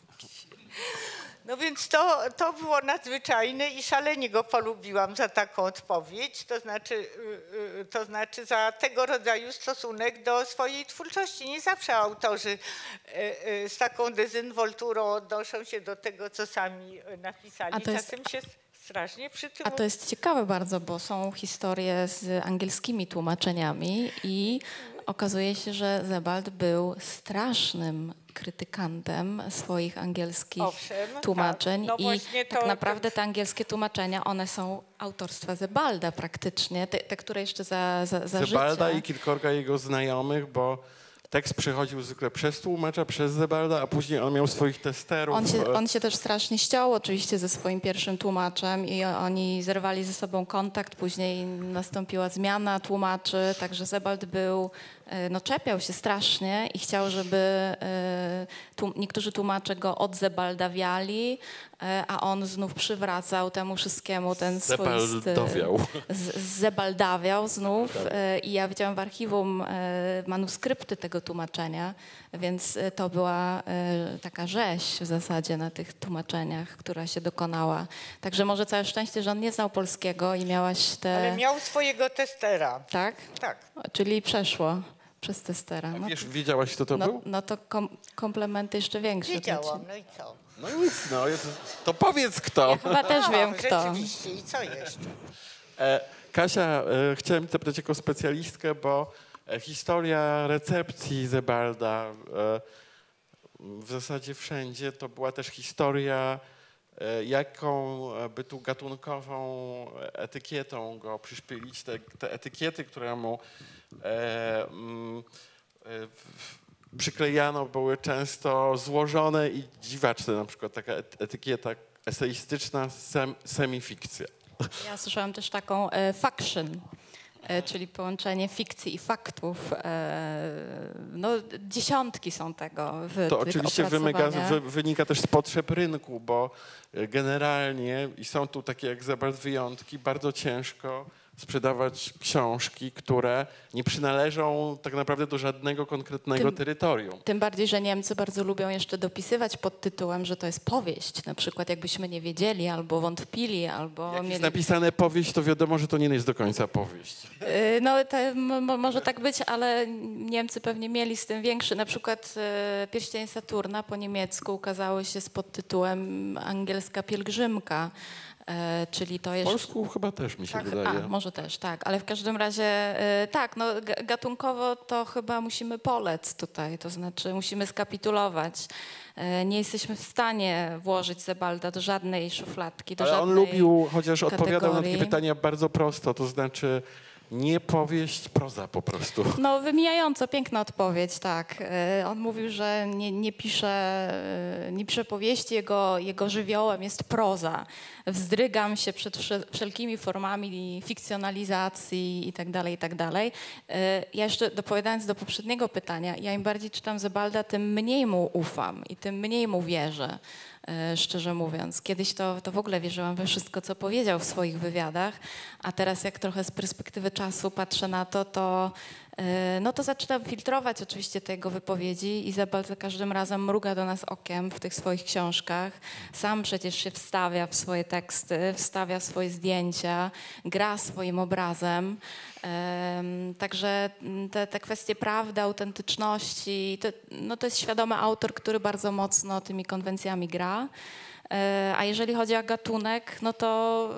No więc to, to było nadzwyczajne i szalenie go polubiłam za taką odpowiedź, to znaczy, to znaczy za tego rodzaju stosunek do swojej twórczości. Nie zawsze autorzy z taką dezynwolturą odnoszą się do tego, co sami napisali. Czasem się strasznie przy tym... A to jest ciekawe bardzo, bo są historie z angielskimi tłumaczeniami i okazuje się, że Sebald był strasznym krytykantem swoich angielskich Owszem, tłumaczeń tak. No i to, tak naprawdę te angielskie tłumaczenia, one są autorstwa Sebalda praktycznie, te, te które jeszcze za, za, za Sebalda życia. i kilkorga jego znajomych, bo tekst przychodził zwykle przez tłumacza, przez Sebalda, a później on miał swoich testerów. On się, on się też strasznie ściął oczywiście ze swoim pierwszym tłumaczem i oni zerwali ze sobą kontakt, później nastąpiła zmiana tłumaczy, także Sebald był, no czepiał się strasznie i chciał, żeby tłum, niektórzy tłumacze go odzebaldawiali, a on znów przywracał temu wszystkiemu ten swoisty... Zebaldawiał. Zebaldawiał znów i ja widziałam w archiwum manuskrypty tego tłumaczenia, więc to była taka rzeź w zasadzie na tych tłumaczeniach, która się dokonała. Także może całe szczęście, że on nie znał polskiego i miałaś te... Ale miał swojego testera. Tak? Tak. Czyli przeszło przez testera. A No, wiesz, wiedziałaś, kto to no, był? no to kom, komplementy jeszcze większe. Wiedziałam, no i co? No nic, no, jest- to powiedz kto. Ja chyba też O, wiem kto. Rzeczywiście, i co jeszcze? E, Kasia, e, chciałem zapytać jako specjalistkę, bo e, historia recepcji Zebalda e, w zasadzie wszędzie to była też historia, e, jaką by tu gatunkową etykietą go przyszpilić. Te, te etykiety, które mu e, mm, e, w- przyklejano, były często złożone i dziwaczne. Na przykład taka et- etykieta eseistyczna, sem, semifikcja. Ja słyszałam też taką e, faction, e, czyli połączenie fikcji i faktów. E, no, dziesiątki są tego w To tych oczywiście wymaga, opracowaniach. wy, wynika też z potrzeb rynku, bo e, generalnie, i są tu takie jak Zebald wyjątki, bardzo ciężko sprzedawać książki, które nie przynależą tak naprawdę do żadnego konkretnego Tym- terytorium. Tym bardziej, że Niemcy bardzo lubią jeszcze dopisywać pod tytułem, że to jest powieść. Na przykład jakbyśmy nie wiedzieli, albo wątpili, albo Jak mieli... jest napisane powieść, to wiadomo, że to nie jest do końca powieść. Y, No, to, m- mo- może tak być, ale Niemcy pewnie mieli z tym większy. Na przykład y, Pierścienie Saturna po niemiecku ukazały się z podtytułem Angielska pielgrzymka, y, czyli to W jeszcze... polsku chyba też mi się Tak, wydaje. A, może też, tak, ale w każdym razie y, tak, no ga- gatunkowo to chyba musimy polec tutaj, to znaczy musimy skapitulować. Y, Nie jesteśmy w stanie włożyć Zebalda do żadnej szufladki, do Ale on żadnej... lubił, chociaż odpowiadał na takie kategorii. pytania bardzo prosto, to znaczy nie powieść, proza po prostu. No wymijająco piękna odpowiedź, tak. E, On mówił, że nie, nie, pisze, e, nie pisze powieści, jego, jego żywiołem jest proza. Wzdrygam się przed wszel- wszelkimi formami fikcjonalizacji i tak dalej, i tak dalej. E, Ja jeszcze dopowiadając do poprzedniego pytania, ja im bardziej czytam Zebalda, tym mniej mu ufam i tym mniej mu wierzę. e, Szczerze mówiąc. Kiedyś to, to w ogóle wierzyłam we wszystko, co powiedział w swoich wywiadach, a teraz jak trochę z perspektywy czasu patrzę na to, to, e, no to zaczynam filtrować oczywiście te jego wypowiedzi i Zebald za każdym razem mruga do nas okiem w tych swoich książkach. Sam przecież się wstawia w swoje teksty, wstawia swoje zdjęcia, gra swoim obrazem. Em, Także mm, te, te kwestie prawdy, autentyczności, to, no to jest świadomy autor, który bardzo mocno tymi konwencjami gra. E, A jeżeli chodzi o gatunek, no to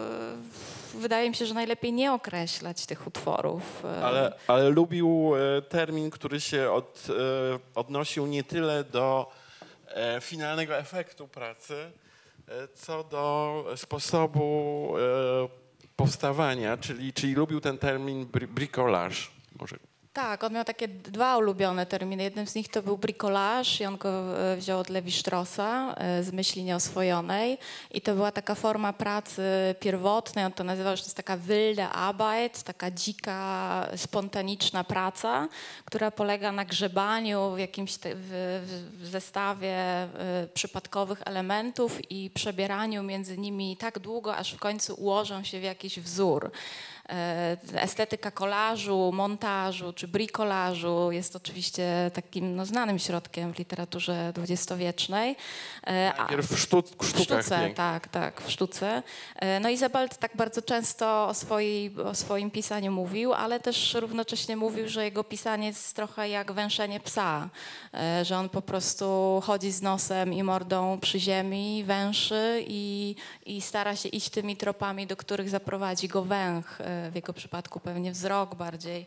e, wydaje mi się, że najlepiej nie określać tych utworów. E, Ale, ale lubił e, termin, który się od, e, odnosił nie tyle do e, finalnego efektu pracy, e, co do sposobu e, powstawania, czyli, czyli lubił ten termin bri- bricolage. Może. Tak, on miał takie dwa ulubione terminy. Jednym z nich to był bricolage i on go e, wziął od Lévi-Straussa e, z myśli nieoswojonej. I to była taka forma pracy pierwotnej. On to nazywał, że to jest taka wilde Arbeit, taka dzika, spontaniczna praca, która polega na grzebaniu w jakimś te, w, w, w zestawie e, przypadkowych elementów i przebieraniu między nimi tak długo, aż w końcu ułożą się w jakiś wzór. E, Estetyka kolażu, montażu czy bricolażu jest oczywiście takim no, znanym środkiem w literaturze dwudziestowiecznej. E, a- Najpierw w, sztu, w w sztukach sztuce, pięknych. tak, tak, w sztuce. E, No i Zebald tak bardzo często o, swojej, o swoim pisaniu mówił, ale też równocześnie mówił, że jego pisanie jest trochę jak węszenie psa, e, że on po prostu chodzi z nosem i mordą przy ziemi, węszy i, i stara się iść tymi tropami, do których zaprowadzi go węch, e, w jego przypadku pewnie wzrok bardziej.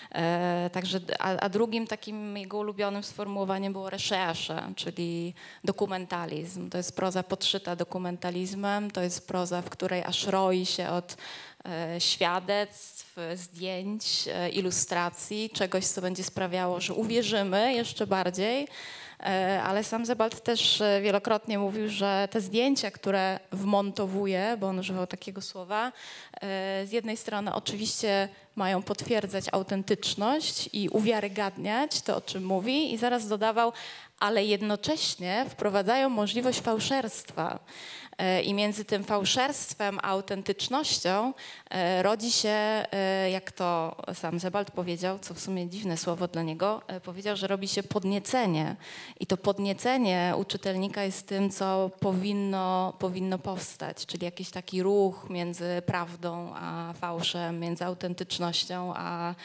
E, Także, a, a drugim takim jego ulubionym sformułowaniem było recherche, czyli dokumentalizm. To jest proza podszyta dokumentalizmem, to jest proza, w której aż roi się od e, świadectw, zdjęć, e, ilustracji, czegoś, co będzie sprawiało, że uwierzymy jeszcze bardziej. E, Ale sam Zebald też e, wielokrotnie mówił, że te zdjęcia, które wmontowuje, bo on używał takiego słowa, e, z jednej strony oczywiście mają potwierdzać autentyczność i uwiarygadniać to, o czym mówi, i zaraz dodawał, ale jednocześnie wprowadzają możliwość fałszerstwa. E, I między tym fałszerstwem a autentycznością e, rodzi się, e, jak to sam Zebald powiedział, co w sumie dziwne słowo dla niego, e, powiedział, że robi się podniecenie. I to podniecenie u czytelnika jest tym, co powinno, powinno powstać, czyli jakiś taki ruch między prawdą a fałszem, między autentycznością a,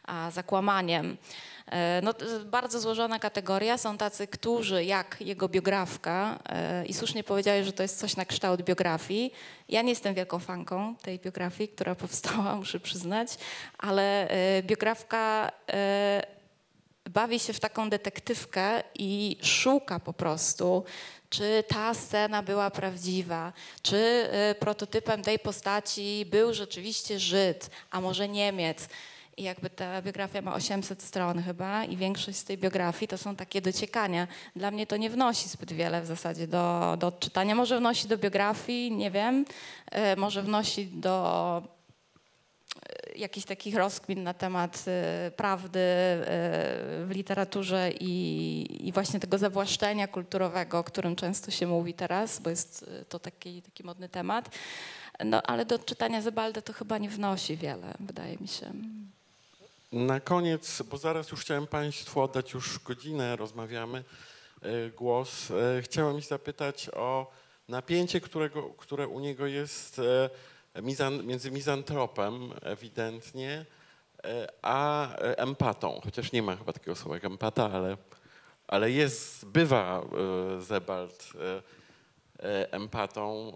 a zakłamaniem. No, to jest bardzo złożona kategoria. Są tacy, którzy, jak jego biografka, i słusznie powiedziałeś, że to jest coś na kształt biografii. Ja nie jestem wielką fanką tej biografii, która powstała, muszę przyznać, ale biografka bawi się w taką detektywkę i szuka po prostu, czy ta scena była prawdziwa, czy prototypem tej postaci był rzeczywiście Żyd, a może Niemiec. I jakby ta biografia ma osiemset stron chyba i większość z tej biografii to są takie dociekania. Dla mnie to nie wnosi zbyt wiele w zasadzie do, do odczytania. Może wnosi do biografii, nie wiem, może wnosi do jakichś takich rozkmin na temat y, prawdy y, w literaturze i, i właśnie tego zawłaszczenia kulturowego, o którym często się mówi teraz, bo jest y, to taki, taki modny temat. No ale do czytania Sebalda to chyba nie wnosi wiele, wydaje mi się. Na koniec, bo zaraz już chciałem Państwu oddać, już godzinę rozmawiamy, y, głos. Y, chciałem ich zapytać o napięcie, którego, które u niego jest y, Mizan, między mizantropem ewidentnie, a empatą, chociaż nie ma chyba takiego słowa jak empata, ale, ale jest, bywa Sebald empatą,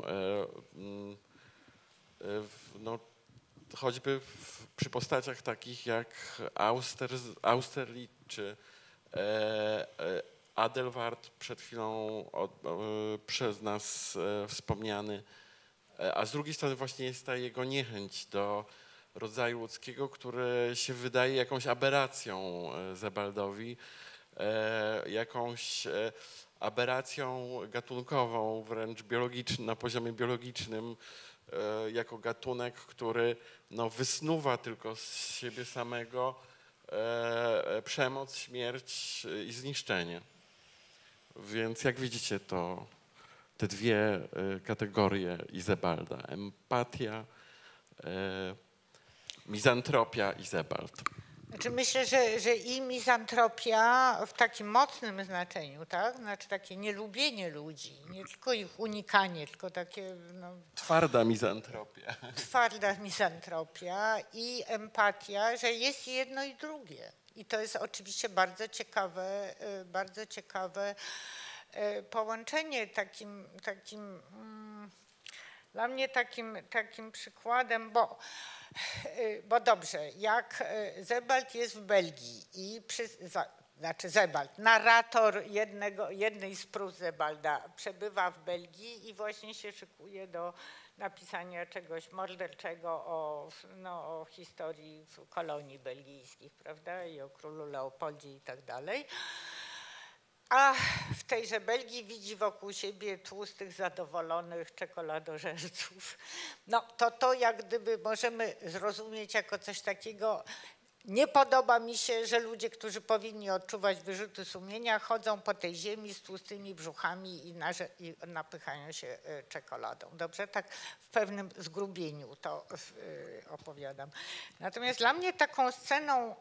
no, choćby w, przy postaciach takich jak Auster, Austerlitz czy Adelward, przed chwilą od, o, przez nas wspomniany. A z drugiej strony właśnie jest ta jego niechęć do rodzaju ludzkiego, który się wydaje jakąś aberracją Sebaldowi, jakąś aberracją gatunkową, wręcz biologiczną, na poziomie biologicznym, jako gatunek, który no, wysnuwa tylko z siebie samego przemoc, śmierć i zniszczenie. Więc jak widzicie, to te dwie kategorie i Sebalda. Empatia, mizantropia i Sebald. Znaczy myślę, że, że i mizantropia w takim mocnym znaczeniu, tak? Znaczy takie nielubienie ludzi, nie tylko ich unikanie, tylko takie no, twarda mizantropia. Twarda mizantropia i empatia, że jest jedno i drugie. I to jest oczywiście bardzo ciekawe, bardzo ciekawe połączenie takim, takim dla mnie takim, takim przykładem, bo, bo dobrze, jak Sebald jest w Belgii i przy, znaczy Sebald, narrator jednego, jednej z prób Sebalda przebywa w Belgii i właśnie się szykuje do napisania czegoś morderczego o, no, o historii kolonii belgijskich, prawda, i o królu Leopoldzie i tak dalej. A w tejże Belgii widzi wokół siebie tłustych, zadowolonych czekoladożerców. No to to jak gdyby możemy zrozumieć jako coś takiego. Nie podoba mi się, że ludzie, którzy powinni odczuwać wyrzuty sumienia, chodzą po tej ziemi z tłustymi brzuchami i, naże, i napychają się czekoladą. Dobrze? Tak w pewnym zgrubieniu to opowiadam. Natomiast dla mnie taką sceną,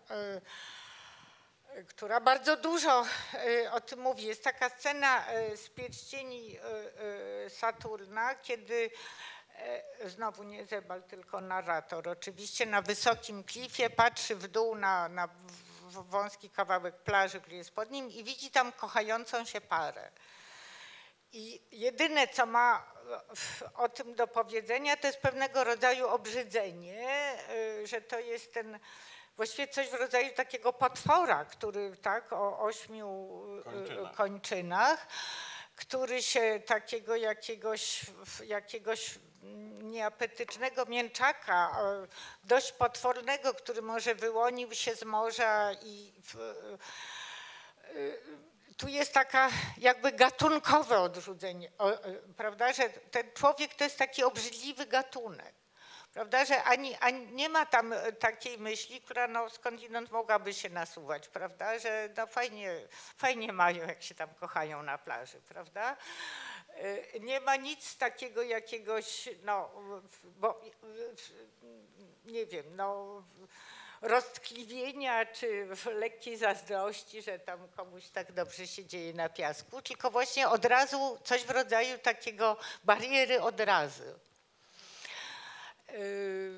która bardzo dużo o tym mówi, jest taka scena z Pierścieni Saturna, kiedy znowu nie Sebald, tylko narrator, oczywiście na wysokim klifie patrzy w dół na, na wąski kawałek plaży, który jest pod nim i widzi tam kochającą się parę. I jedyne, co ma o tym do powiedzenia, to jest pewnego rodzaju obrzydzenie, że to jest ten właściwie coś w rodzaju takiego potwora, który tak o ośmiu Kończyna. kończynach, który się takiego jakiegoś, jakiegoś nieapetycznego mięczaka, dość potwornego, który może wyłonił się z morza i tu jest taka jakby gatunkowe odrzucenie, prawda, że ten człowiek to jest taki obrzydliwy gatunek. Prawda, że ani, ani nie ma tam takiej myśli, która no skądinąd mogłaby się nasuwać, prawda, że no fajnie, fajnie mają, jak się tam kochają na plaży, prawda. Nie ma nic takiego jakiegoś, no, bo nie wiem, no, roztkliwienia czy lekkiej zazdrości, że tam komuś tak dobrze się dzieje na piasku, tylko właśnie od razu coś w rodzaju takiego bariery odrazy. No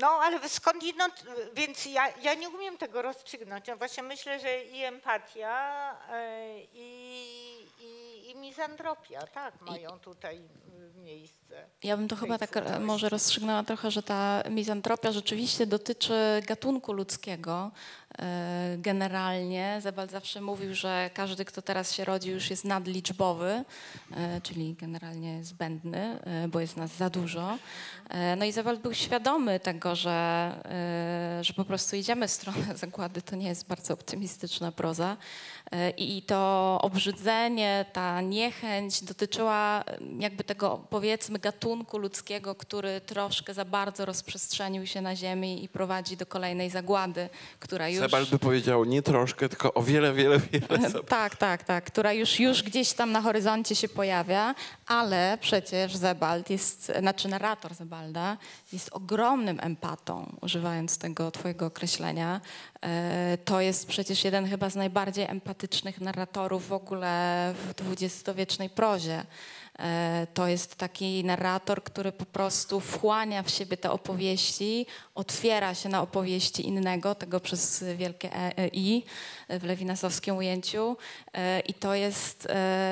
No, ale skądinąd, więc ja, ja nie umiem tego rozstrzygnąć. No właśnie myślę, że i empatia, e, i, i, i mizantropia, tak, mają tutaj y, miejsce. Ja bym to tej chyba tak e, twórczości. może rozstrzygnęła trochę, że ta mizantropia rzeczywiście dotyczy gatunku ludzkiego. E, Generalnie Sebald zawsze mówił, że każdy, kto teraz się rodzi, już jest nadliczbowy, e, czyli generalnie zbędny, e, bo jest nas za dużo. E, No i Sebald był świadomy tego, że, e, że po prostu idziemy w stronę zagłady. To nie jest bardzo optymistyczna proza. E, I to obrzydzenie, ta niechęć dotyczyła e, jakby tego, powiedzmy, gatunku ludzkiego, który troszkę za bardzo rozprzestrzenił się na ziemi i prowadzi do kolejnej zagłady, która już... Sebald by powiedział nie troszkę, tylko o wiele, wiele, wiele. za- Tak, tak, tak, która już, już gdzieś tam na horyzoncie się pojawia, ale przecież Sebald jest, znaczy narrator Sebalda jest ogromnym empatą, używając tego twojego określenia. E, To jest przecież jeden chyba z najbardziej empatycznych narratorów w ogóle w dwudziestowiecznej prozie. E, To jest taki narrator, który po prostu wchłania w siebie te opowieści, otwiera się na opowieści innego, tego przez wielkie E, E, I w lewinasowskim ujęciu. E, I to jest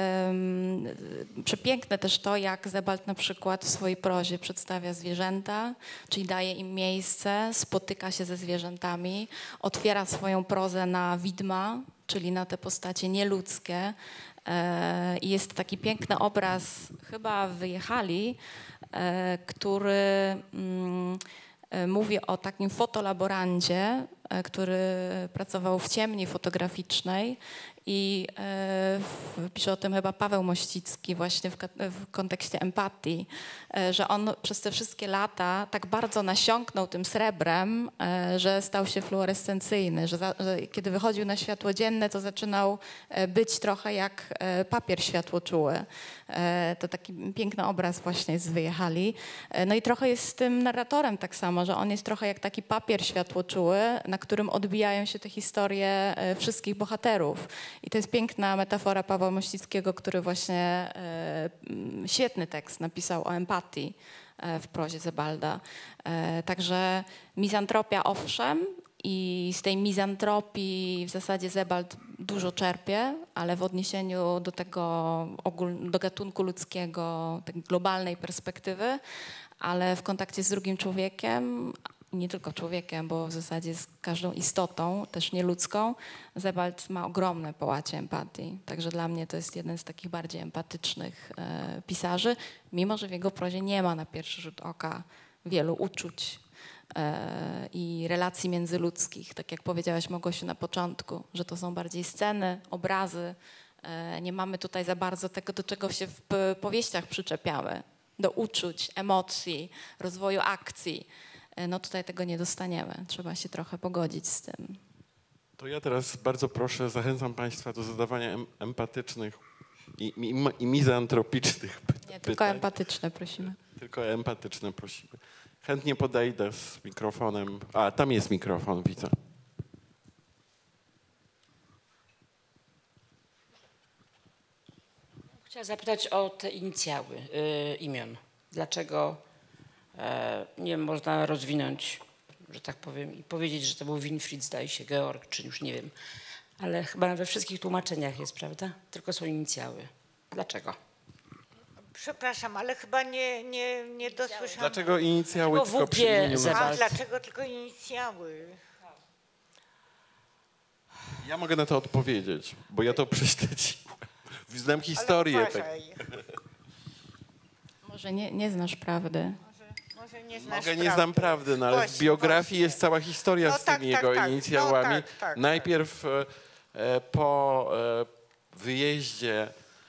em, przepiękne też to, jak Sebald na przykład w swojej prozie przedstawia zwierzęta, czyli daje im miejsce, spotyka się ze zwierzętami, otwiera swoją prozę na widma, czyli na te postacie nieludzkie. E, I jest taki piękny obraz, chyba Wyjechali, e, który mm, e, mówi o takim fotolaborancie, e, który pracował w ciemni fotograficznej i e, w, pisze o tym chyba Paweł Mościcki właśnie w, ka- w kontekście empatii, e, że on przez te wszystkie lata tak bardzo nasiąknął tym srebrem, e, że stał się fluorescencyjny, że, za, że kiedy wychodził na światło dzienne, to zaczynał e, być trochę jak e, papier światłoczuły. E, To taki piękny obraz właśnie z Wyjechali. E, No i trochę jest z tym narratorem tak samo, że on jest trochę jak taki papier światłoczuły, na którym odbijają się te historie e, wszystkich bohaterów. I to jest piękna metafora Pawła Mościckiego, który właśnie e, m, świetny tekst napisał o empatii e, w prozie Sebalda. E, Także mizantropia owszem, i z tej mizantropii w zasadzie Sebald dużo czerpie, ale w odniesieniu do tego ogól, do gatunku ludzkiego, tej globalnej perspektywy, ale w kontakcie z drugim człowiekiem, nie tylko człowiekiem, bo w zasadzie z każdą istotą, też nieludzką, Sebald ma ogromne połacie empatii. Także dla mnie to jest jeden z takich bardziej empatycznych e, pisarzy, mimo że w jego prozie nie ma na pierwszy rzut oka wielu uczuć e, i relacji międzyludzkich, tak jak powiedziałaś, Małgosiu, na początku, że to są bardziej sceny, obrazy. E, nie mamy tutaj za bardzo tego, do czego się w p- powieściach przyczepiamy, do uczuć, emocji, rozwoju akcji. E, no tutaj tego nie dostaniemy. Trzeba się trochę pogodzić z tym. To ja teraz bardzo proszę, zachęcam Państwa do zadawania em- empatycznych i, i, i mizantropicznych py- Nie, tylko pytań. empatyczne prosimy. Tylko empatyczne prosimy. Chętnie podejdę z mikrofonem. A, tam jest mikrofon, widzę. Chciałam zapytać o te inicjały y, imion. Dlaczego e, nie można rozwinąć, że tak powiem, i powiedzieć, że to był Winfried, zdaje się, Georg, czy już nie wiem. Ale chyba we wszystkich tłumaczeniach jest, prawda? Tylko są inicjały. Dlaczego? Przepraszam, ale chyba nie, nie, nie dosłyszałam. Dlaczego inicjały Bo tylko W G przy imieniu? Sebald. A nazwiska? dlaczego tylko inicjały? Ja mogę na to odpowiedzieć, bo ja to prześledziłem. Znam historię. Ale Tak. uważaj. Może nie, nie znasz prawdy. Może, może nie znasz Mogę nie prawdy. znam prawdy, no ale w Właśnie, biografii właśnie. jest cała historia No z tak, tymi tak, jego tak. No inicjałami. tak, tak, Najpierw e, e, po e, wyjeździe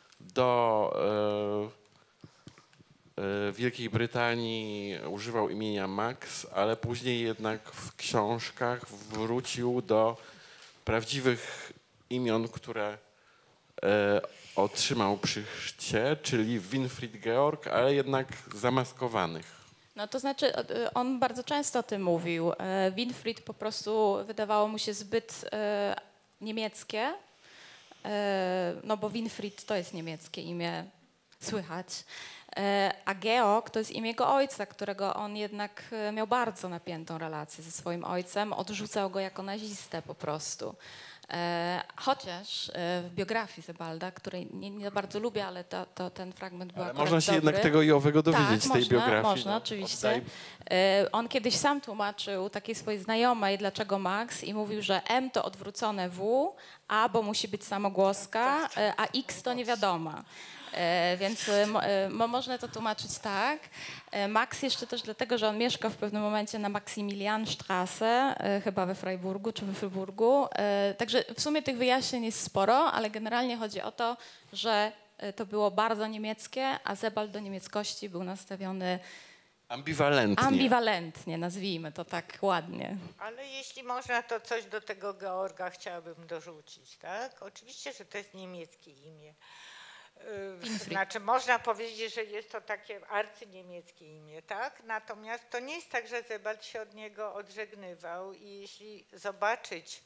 do e, e, Wielkiej Brytanii używał imienia Max, ale później jednak w książkach wrócił do prawdziwych imion, które e, otrzymał przy chrzcie, czyli Winfried Georg, ale jednak zamaskowanych. No to znaczy, e, on bardzo często o tym mówił. E, Winfried po prostu wydawało mu się zbyt e, niemieckie, e, no bo Winfried to jest niemieckie imię, słychać. E, A Georg to jest imię jego ojca, którego on jednak e, miał bardzo napiętą relację ze swoim ojcem. Odrzucał go jako nazistę po prostu. E, chociaż e, w biografii Sebalda, której nie, nie bardzo lubię, ale to, to ten fragment był Ale akurat można się dobry. jednak tego i owego dowiedzieć Tak, z tej można, biografii. można, no. oczywiście. Oddaj. E, On kiedyś sam tłumaczył takiej swojej znajomej, dlaczego Max, i mówił, że M to odwrócone W, A bo musi być samogłoska, e, a X to nie wiadomo. E, Więc e, mo, e, mo, można to tłumaczyć tak. E, Max jeszcze też dlatego, że on mieszkał w pewnym momencie na Maximilianstraße, e, chyba we Freiburgu czy we Freiburgu. E, Także w sumie tych wyjaśnień jest sporo, ale generalnie chodzi o to, że e, to było bardzo niemieckie, a Sebald do niemieckości był nastawiony Ambiwalentnie. ambiwalentnie, nazwijmy to tak ładnie. Ale jeśli można, to coś do tego Georga chciałabym dorzucić, tak? Oczywiście, że to jest niemieckie imię. Yy, Winfried. Znaczy, można powiedzieć, że jest to takie arcyniemieckie imię, tak? Natomiast to nie jest tak, że Sebald się od niego odżegnywał i jeśli zobaczyć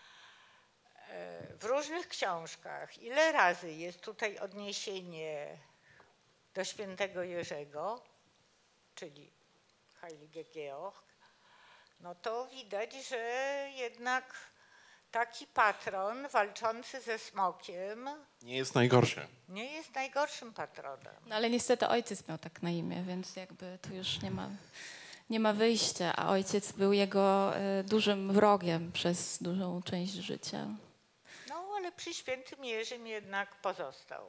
w różnych książkach, ile razy jest tutaj odniesienie do świętego Jerzego, czyli Heilige Georg, no to widać, że jednak taki patron walczący ze smokiem Nie jest najgorsze. nie jest najgorszym patronem. No ale niestety ojciec miał tak na imię, więc jakby tu już nie ma, nie ma wyjścia, a ojciec był jego y, dużym wrogiem przez dużą część życia. No ale przy świętym Jerzym jednak pozostał.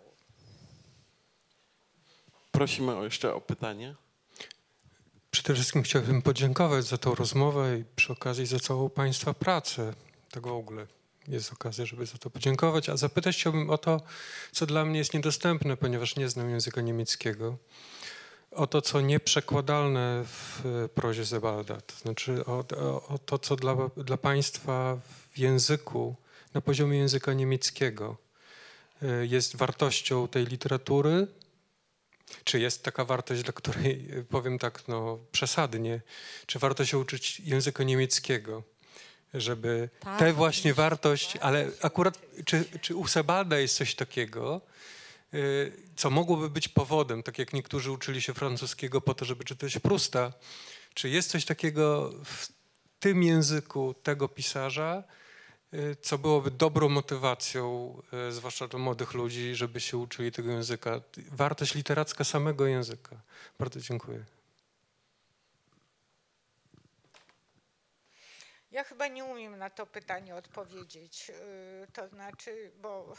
Prosimy o jeszcze o pytanie. Przede wszystkim chciałbym podziękować za tą rozmowę i przy okazji za całą Państwa pracę. Tak w ogóle jest okazja, żeby za to podziękować. A zapytać chciałbym o to, co dla mnie jest niedostępne, ponieważ nie znam języka niemieckiego. O to, co nieprzekładalne w prozie Sebalda. To znaczy o, o, o to, co dla, dla Państwa w języku, na poziomie języka niemieckiego jest wartością tej literatury. Czy jest taka wartość, dla której, powiem tak no, przesadnie, czy warto się uczyć języka niemieckiego, żeby Tak, tę właśnie wartość, ale akurat czy, czy u Sebalda jest coś takiego, y, co mogłoby być powodem, tak jak niektórzy uczyli się francuskiego po to, żeby czytać Prousta, czy jest coś takiego w tym języku tego pisarza, co byłoby dobrą motywacją, zwłaszcza do młodych ludzi, żeby się uczyli tego języka. Wartość literacka samego języka. Bardzo dziękuję. Ja chyba nie umiem na to pytanie odpowiedzieć. Yy, To znaczy, bo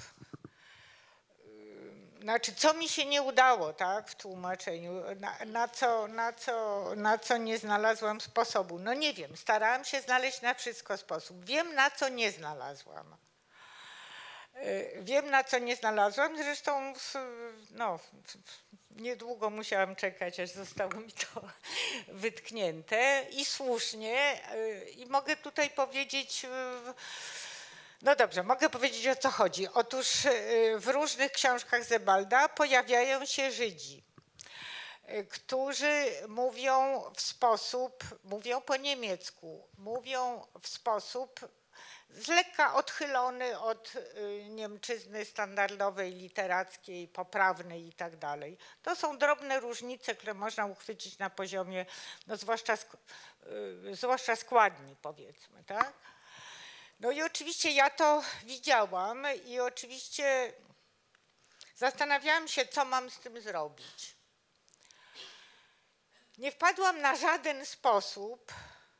yy, znaczy, co mi się nie udało, tak, w tłumaczeniu, na, na, co, na, co, na co nie znalazłam sposobu. No nie wiem, starałam się znaleźć na wszystko sposób. Wiem, na co nie znalazłam. Yy, Wiem, na co nie znalazłam, zresztą no, niedługo musiałam czekać, aż zostało mi to wytknięte i słusznie. Yy, I mogę tutaj powiedzieć, yy, no dobrze, mogę powiedzieć, o co chodzi. Otóż yy, w różnych książkach Sebalda pojawiają się Żydzi, yy, którzy mówią w sposób, mówią po niemiecku, mówią w sposób z lekka odchylony od y, niemczyzny standardowej, literackiej, poprawnej i tak dalej. To są drobne różnice, które można uchwycić na poziomie, no zwłaszcza, sk y, zwłaszcza składni, powiedzmy, tak? No i oczywiście ja to widziałam i oczywiście zastanawiałam się, co mam z tym zrobić. Nie wpadłam na żaden sposób.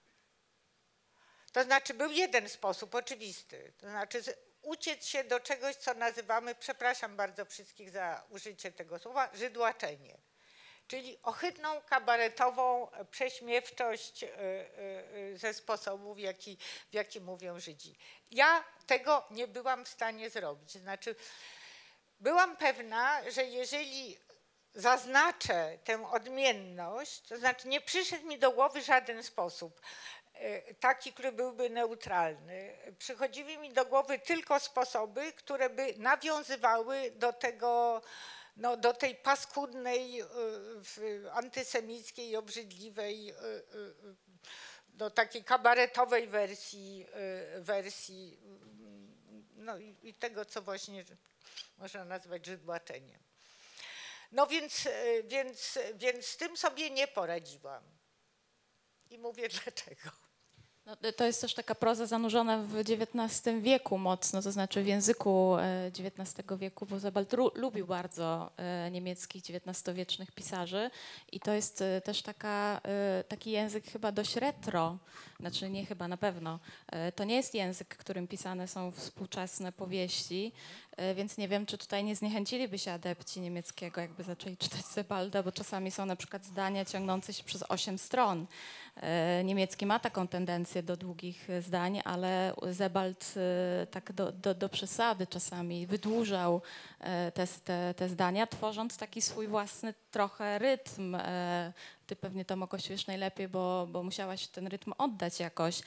To znaczy był jeden sposób oczywisty, to znaczy uciec się do czegoś, co nazywamy, przepraszam bardzo wszystkich za użycie tego słowa, żydłaczenie. Czyli ohydną, kabaretową prześmiewczość ze sposobów, w jaki, w jaki mówią Żydzi. Ja tego nie byłam w stanie zrobić. Znaczy byłam pewna, że jeżeli zaznaczę tę odmienność, to znaczy nie przyszedł mi do głowy żaden sposób, taki, który byłby neutralny. Przychodziły mi do głowy tylko sposoby, które by nawiązywały do tego, no, do tej paskudnej, antysemickiej, obrzydliwej, do takiej kabaretowej wersji, wersji no i, i tego, co właśnie można nazwać żydłaczeniem. No więc, y, więc, więc z tym sobie nie poradziłam. I mówię dlaczego. No, to jest też taka proza zanurzona w dziewiętnastym wieku mocno, to znaczy w języku e, dziewiętnastego wieku, bo Sebald ru- lubił bardzo e, niemieckich dziewiętnastowiecznych pisarzy i to jest e, też taka, e, taki język chyba dość retro, znaczy nie chyba, na pewno. E, to nie jest język, którym pisane są współczesne powieści, e, więc nie wiem, czy tutaj nie zniechęciliby się adepci niemieckiego, jakby zaczęli czytać Sebalda, bo czasami są na przykład zdania ciągnące się przez osiem stron. E, Niemiecki ma taką tendencję do długich e, zdań, ale Sebald e, tak do, do, do przesady czasami wydłużał e, te, te, te zdania, tworząc taki swój własny trochę rytm. E, Ty pewnie to mogłaś wiesz najlepiej, bo, bo musiałaś ten rytm oddać jakoś. E,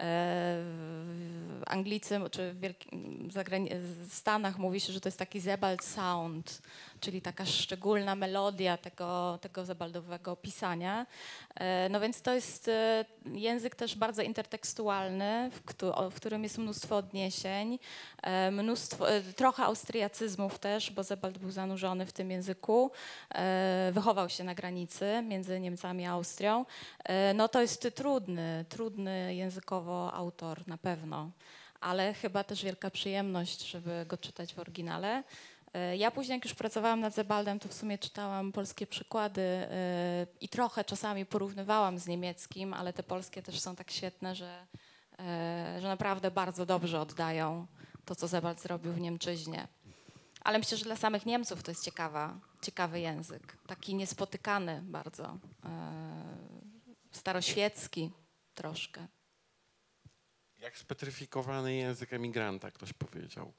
w Anglicy czy w Wielkim, zagrani- w Stanach mówi się, że to jest taki Sebald sound, czyli taka szczególna melodia tego, tego Sebaldowego pisania. E, No więc to jest e, język też bardzo intertekstualny, w, któ- o- w którym jest mnóstwo odniesień, e, mnóstwo, e, trochę austriacyzmów też, bo Sebald był zanurzony w tym języku, e, wychował się na granicy między Niemcami a Austrią. E, No to jest trudny, trudny językowo autor na pewno, ale chyba też wielka przyjemność, żeby go czytać w oryginale. E, Ja później, jak już pracowałam nad Sebaldem, to w sumie czytałam polskie przykłady e, i trochę czasami porównywałam z niemieckim, ale te polskie też są tak świetne, że, e, że naprawdę bardzo dobrze oddają to, co Sebald zrobił w Niemczyźnie. Ale myślę, że dla samych Niemców to jest ciekawa, ciekawy język, taki niespotykany bardzo, e, staroświecki troszkę. Jak spetryfikowany język emigranta, ktoś powiedział.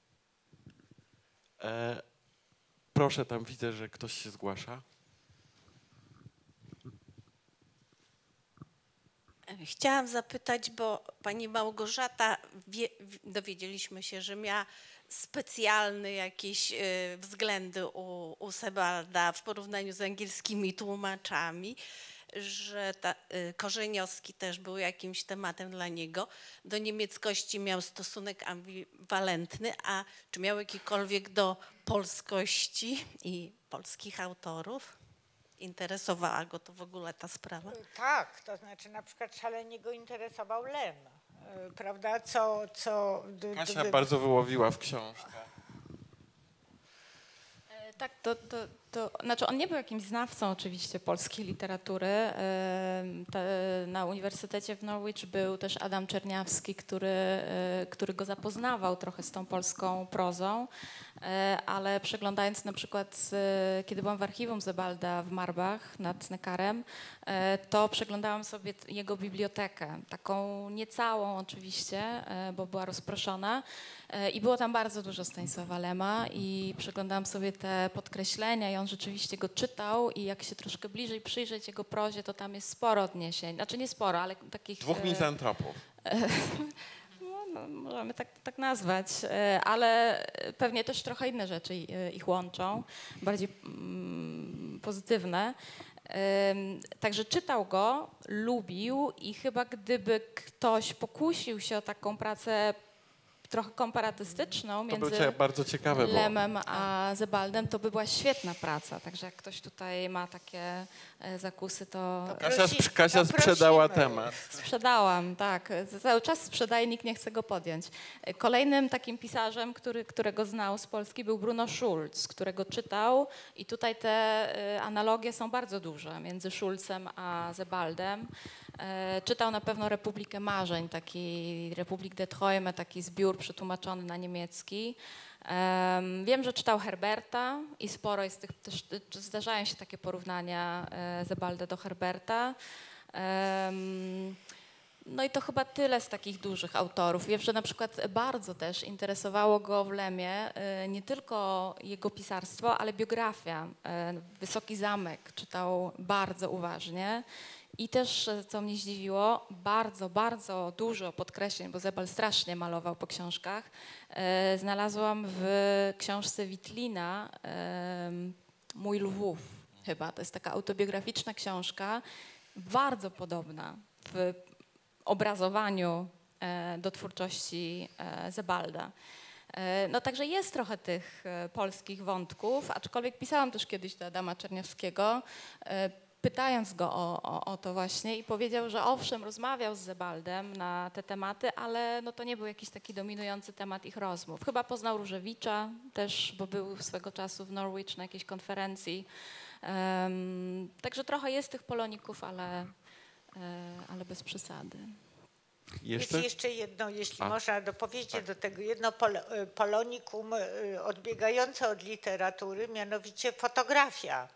E, proszę, tam widzę, że ktoś się zgłasza. Chciałam zapytać, bo pani Małgorzata, wie, dowiedzieliśmy się, że miała specjalne jakieś y, względy u, u Sebalda w porównaniu z angielskimi tłumaczami, że ta, y, Korzeniowski też był jakimś tematem dla niego. Do niemieckości miał stosunek ambiwalentny, a czy miał jakikolwiek do polskości i polskich autorów? Interesowała go to w ogóle ta sprawa? Tak, to znaczy na przykład szalenie go interesował Lem, y, prawda, co... co d- Kasia d- bardzo wyłowiła w książce. E, Tak, to, to, to znaczy on nie był jakimś znawcą oczywiście polskiej literatury. E, te, na Uniwersytecie w Norwich był też Adam Czerniawski, który, e, który go zapoznawał trochę z tą polską prozą, e, ale przeglądając na przykład, e, kiedy byłam w archiwum Sebalda w Marbach nad Nekarem, e, to przeglądałam sobie t- jego bibliotekę, taką niecałą oczywiście, e, bo była rozproszona. E, I było tam bardzo dużo Stanisława Lema i przeglądałam sobie te podkreślenia i on rzeczywiście go czytał i jak się troszkę bliżej przyjrzeć jego prozie, to tam jest sporo odniesień. Znaczy nie sporo, ale takich... Dwóch e, mizantropów. no, no, możemy tak, tak nazwać, e, ale pewnie też trochę inne rzeczy e, ich łączą, bardziej mm, pozytywne. Ym, Także czytał go, lubił i chyba gdyby ktoś pokusił się o taką pracę trochę komparatystyczną To między był bardzo ciekawe, bo Lemem a Sebaldem, to by była świetna praca. Także jak ktoś tutaj ma takie e, zakusy, to To Kasia, Prosi- sprz- Kasia to sprzedała prosimy. temat. sprzedałam, tak. Cały czas sprzedaję, nikt nie chce go podjąć. Kolejnym takim pisarzem, który, którego znał z Polski, był Bruno Schulz, którego czytał i tutaj te e, analogie są bardzo duże między Schulzem a Sebaldem. E, Czytał na pewno Republikę Marzeń, taki Republik der Träume, taki zbiór przetłumaczony na niemiecki. Em, Wiem, że czytał Herberta i sporo jest tych, też zdarzają się takie porównania e, Sebalda do Herberta. Em, No i to chyba tyle z takich dużych autorów. Wiem, że na przykład bardzo też interesowało go w Lemie e, nie tylko jego pisarstwo, ale biografia. E, Wysoki Zamek czytał bardzo uważnie. I też, e, co mnie zdziwiło, bardzo, bardzo dużo podkreśleń, bo Sebald strasznie malował po książkach, e, znalazłam w książce Witlina e, Mój Lwów chyba. To jest taka autobiograficzna książka, bardzo podobna w obrazowaniu e, do twórczości e, Sebalda. No także jest trochę tych polskich wątków, aczkolwiek pisałam też kiedyś do Adama Czerniawskiego, pytając go o, o, o to właśnie i powiedział, że owszem, rozmawiał z Sebaldem na te tematy, ale no to nie był jakiś taki dominujący temat ich rozmów. Chyba poznał Różewicza też, bo był swego czasu w Norwich na jakiejś konferencji. Um, także trochę jest tych poloników, ale, ale bez przesady. Jeszcze? Jest jeszcze jedno, jeśli A. można dopowiedzieć Tak. do tego, jedno pol, polonikum odbiegające od literatury, mianowicie fotografia.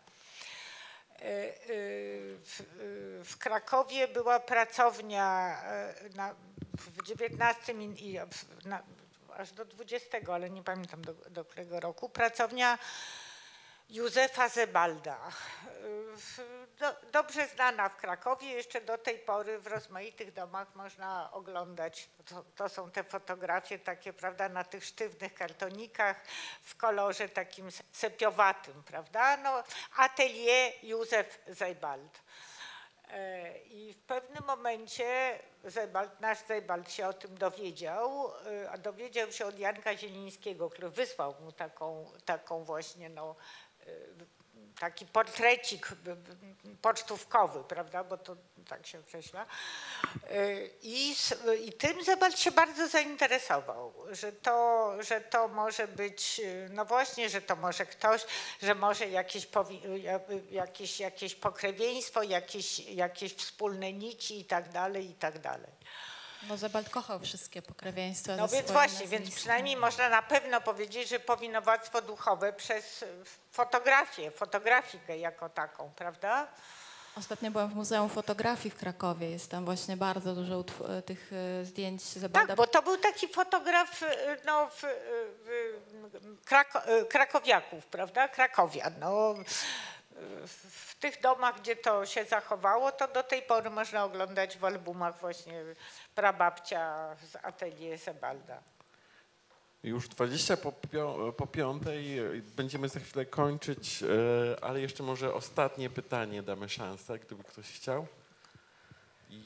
W, w Krakowie była pracownia na, w dziewiętnastym i na, aż do dwudziestego, ale nie pamiętam do, do którego roku, pracownia Józefa Sebalda. Do, dobrze znana w Krakowie, jeszcze do tej pory w rozmaitych domach można oglądać, to, to są te fotografie takie, prawda, na tych sztywnych kartonikach w kolorze takim sepiowatym, prawda, no atelier Józef Sebald. I w pewnym momencie Sebald, nasz Sebald się o tym dowiedział, a dowiedział się od Janka Zielińskiego, który wysłał mu taką, taką właśnie no, taki portrecik pocztówkowy, prawda, bo to tak się określa. I, i tym Sebald się bardzo zainteresował, że to, że to może być, no właśnie, że to może ktoś, że może jakieś, jakieś, jakieś pokrewieństwo, jakieś, jakieś wspólne nici i tak dalej, i tak dalej. No Sebald kochał wszystkie pokrewieństwa. No ze więc swoim właśnie, nazwiskiem. więc przynajmniej można na pewno powiedzieć, że powinowactwo duchowe przez fotografię, fotografikę jako taką, prawda? Ostatnio byłam w Muzeum Fotografii w Krakowie, jest tam właśnie bardzo dużo tych zdjęć Sebalda. Tak, bo to był taki fotograf no, w, w, Krako, krakowiaków, prawda, krakowian. No, w tych domach, gdzie to się zachowało, to do tej pory można oglądać w albumach właśnie prababcia z atelier Sebalda. Już dwadzieścia po, pio, po piątej, będziemy za chwilę kończyć, ale jeszcze może ostatnie pytanie damy szansę, gdyby ktoś chciał. I...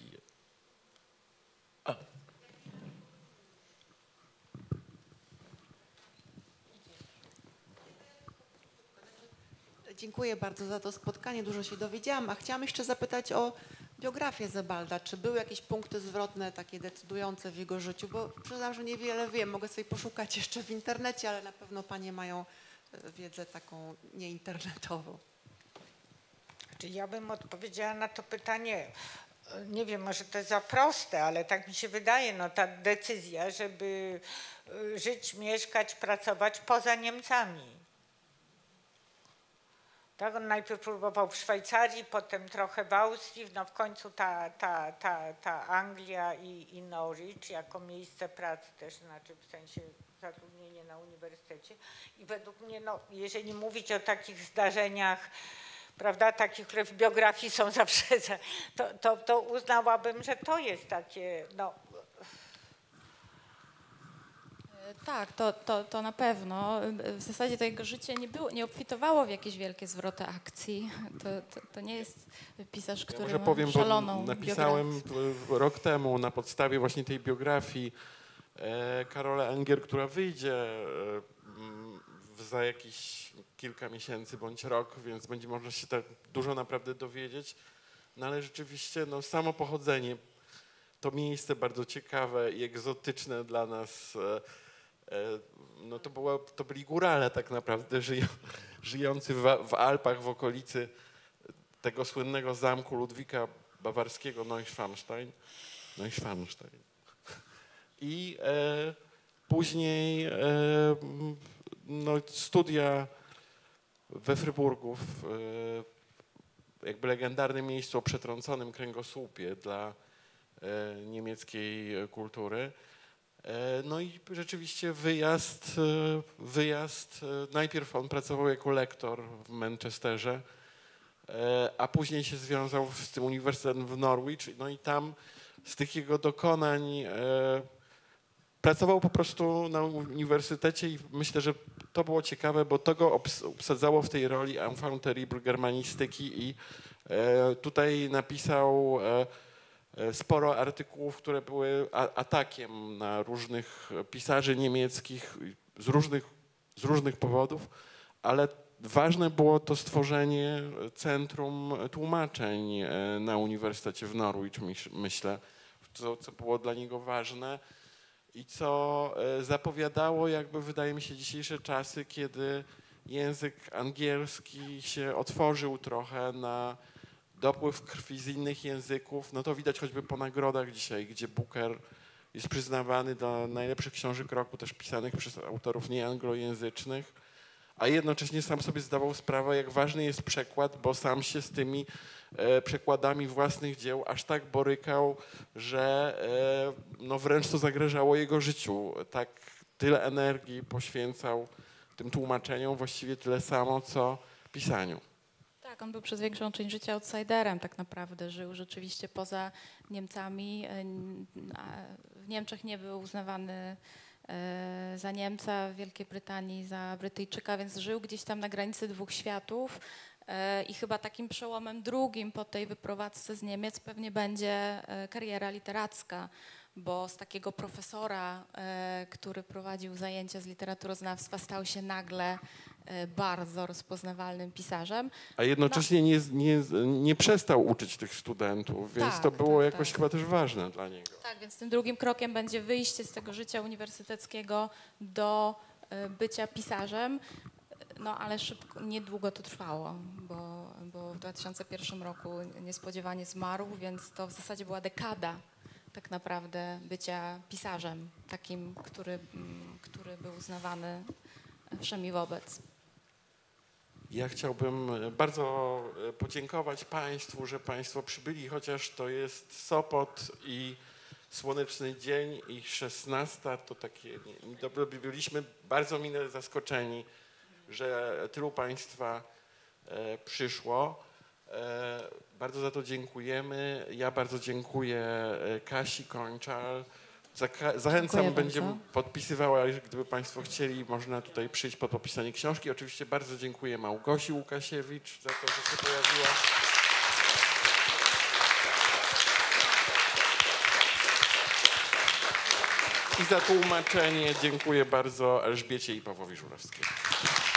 A. Dziękuję bardzo za to spotkanie, dużo się dowiedziałam, a chciałam jeszcze zapytać o biografię Sebalda. Czy były jakieś punkty zwrotne, takie decydujące w jego życiu? Bo przyznam, że niewiele wiem, mogę sobie poszukać jeszcze w internecie, ale na pewno panie mają wiedzę taką nieinternetową. Ja bym odpowiedziała na to pytanie, nie wiem, może to jest za proste, ale tak mi się wydaje, no ta decyzja, żeby żyć, mieszkać, pracować poza Niemcami. Tak, on najpierw próbował w Szwajcarii, potem trochę w Austrii, no w końcu ta, ta, ta, ta Anglia i, i Norwich jako miejsce pracy też, znaczy w sensie zatrudnienie na uniwersytecie. I według mnie, no, jeżeli mówić o takich zdarzeniach, prawda, takich, które w biografii są zawsze, to, to, to uznałabym, że to jest takie, no, Tak, to, to, to na pewno. W zasadzie to jego życie nie, było, nie obfitowało w jakieś wielkie zwroty akcji. To, to, to nie jest pisarz, który Ja może ma powiem, szaloną bo napisałem biografię. rok temu na podstawie właśnie tej biografii e, Karola Enger, która wyjdzie e, za jakieś kilka miesięcy bądź rok, więc będzie można się tak dużo naprawdę dowiedzieć. No ale rzeczywiście no, samo pochodzenie, to miejsce bardzo ciekawe i egzotyczne dla nas. E, No to, było, to byli górale tak naprawdę, żyją, żyjący w, w Alpach w okolicy tego słynnego zamku Ludwika Bawarskiego Neuschwanstein. Neuschwanstein. I e, później e, no, studia we Fryburgu, w e, jakby legendarnym miejscu o przetrąconym kręgosłupie dla e, niemieckiej kultury. No i rzeczywiście wyjazd, wyjazd, najpierw on pracował jako lektor w Manchesterze, a później się związał z tym uniwersytetem w Norwich, no i tam z tych jego dokonań pracował po prostu na uniwersytecie i myślę, że to było ciekawe, bo to go obsadzało w tej roli enfant terrible germanistyki i tutaj napisał sporo artykułów, które były atakiem na różnych pisarzy niemieckich, z różnych, z różnych powodów, ale ważne było to stworzenie centrum tłumaczeń na Uniwersytecie w Norwich, myślę, co, co było dla niego ważne i co zapowiadało, jakby wydaje mi się, dzisiejsze czasy, kiedy język angielski się otworzył trochę na dopływ krwi z innych języków. No to widać choćby po nagrodach dzisiaj, gdzie Booker jest przyznawany do najlepszych książek roku, też pisanych przez autorów nieanglojęzycznych, a jednocześnie sam sobie zdawał sprawę, jak ważny jest przekład, bo sam się z tymi e, przekładami własnych dzieł aż tak borykał, że e, no wręcz to zagrażało jego życiu. Tak tyle energii poświęcał tym tłumaczeniom, właściwie tyle samo, co pisaniu. Tak, on był przez większą część życia outsiderem tak naprawdę. Żył rzeczywiście poza Niemcami. W Niemczech nie był uznawany za Niemca, w Wielkiej Brytanii za Brytyjczyka, więc żył gdzieś tam na granicy dwóch światów. I chyba takim przełomem drugim po tej wyprowadzce z Niemiec pewnie będzie kariera literacka, bo z takiego profesora, który prowadził zajęcia z literaturoznawstwa, stał się nagle bardzo rozpoznawalnym pisarzem. A jednocześnie no. nie, nie, nie przestał uczyć tych studentów, więc tak, to było tak, jakoś tak. chyba też ważne dla niego. Tak, więc tym drugim krokiem będzie wyjście z tego życia uniwersyteckiego do bycia pisarzem. No ale szybko, niedługo to trwało, bo, bo w dwa tysiące pierwszym roku niespodziewanie zmarł, więc to w zasadzie była dekada tak naprawdę bycia pisarzem, takim, który, który był uznawany wszemi wobec. Ja chciałbym bardzo podziękować Państwu, że Państwo przybyli, chociaż to jest Sopot i słoneczny dzień i szesnasta, to takie, nie, byliśmy bardzo mile zaskoczeni, że tylu Państwa e, przyszło. E, bardzo za to dziękujemy. Ja bardzo dziękuję Kasi Kończal. Zaka zachęcam, będziemy podpisywała, gdyby Państwo chcieli, można tutaj przyjść po podpisanie książki. Oczywiście bardzo dziękuję Małgosi Łukasiewicz za to, że się pojawiła. I za tłumaczenie dziękuję bardzo Elżbiecie i Pawłowi Żurawskiemu.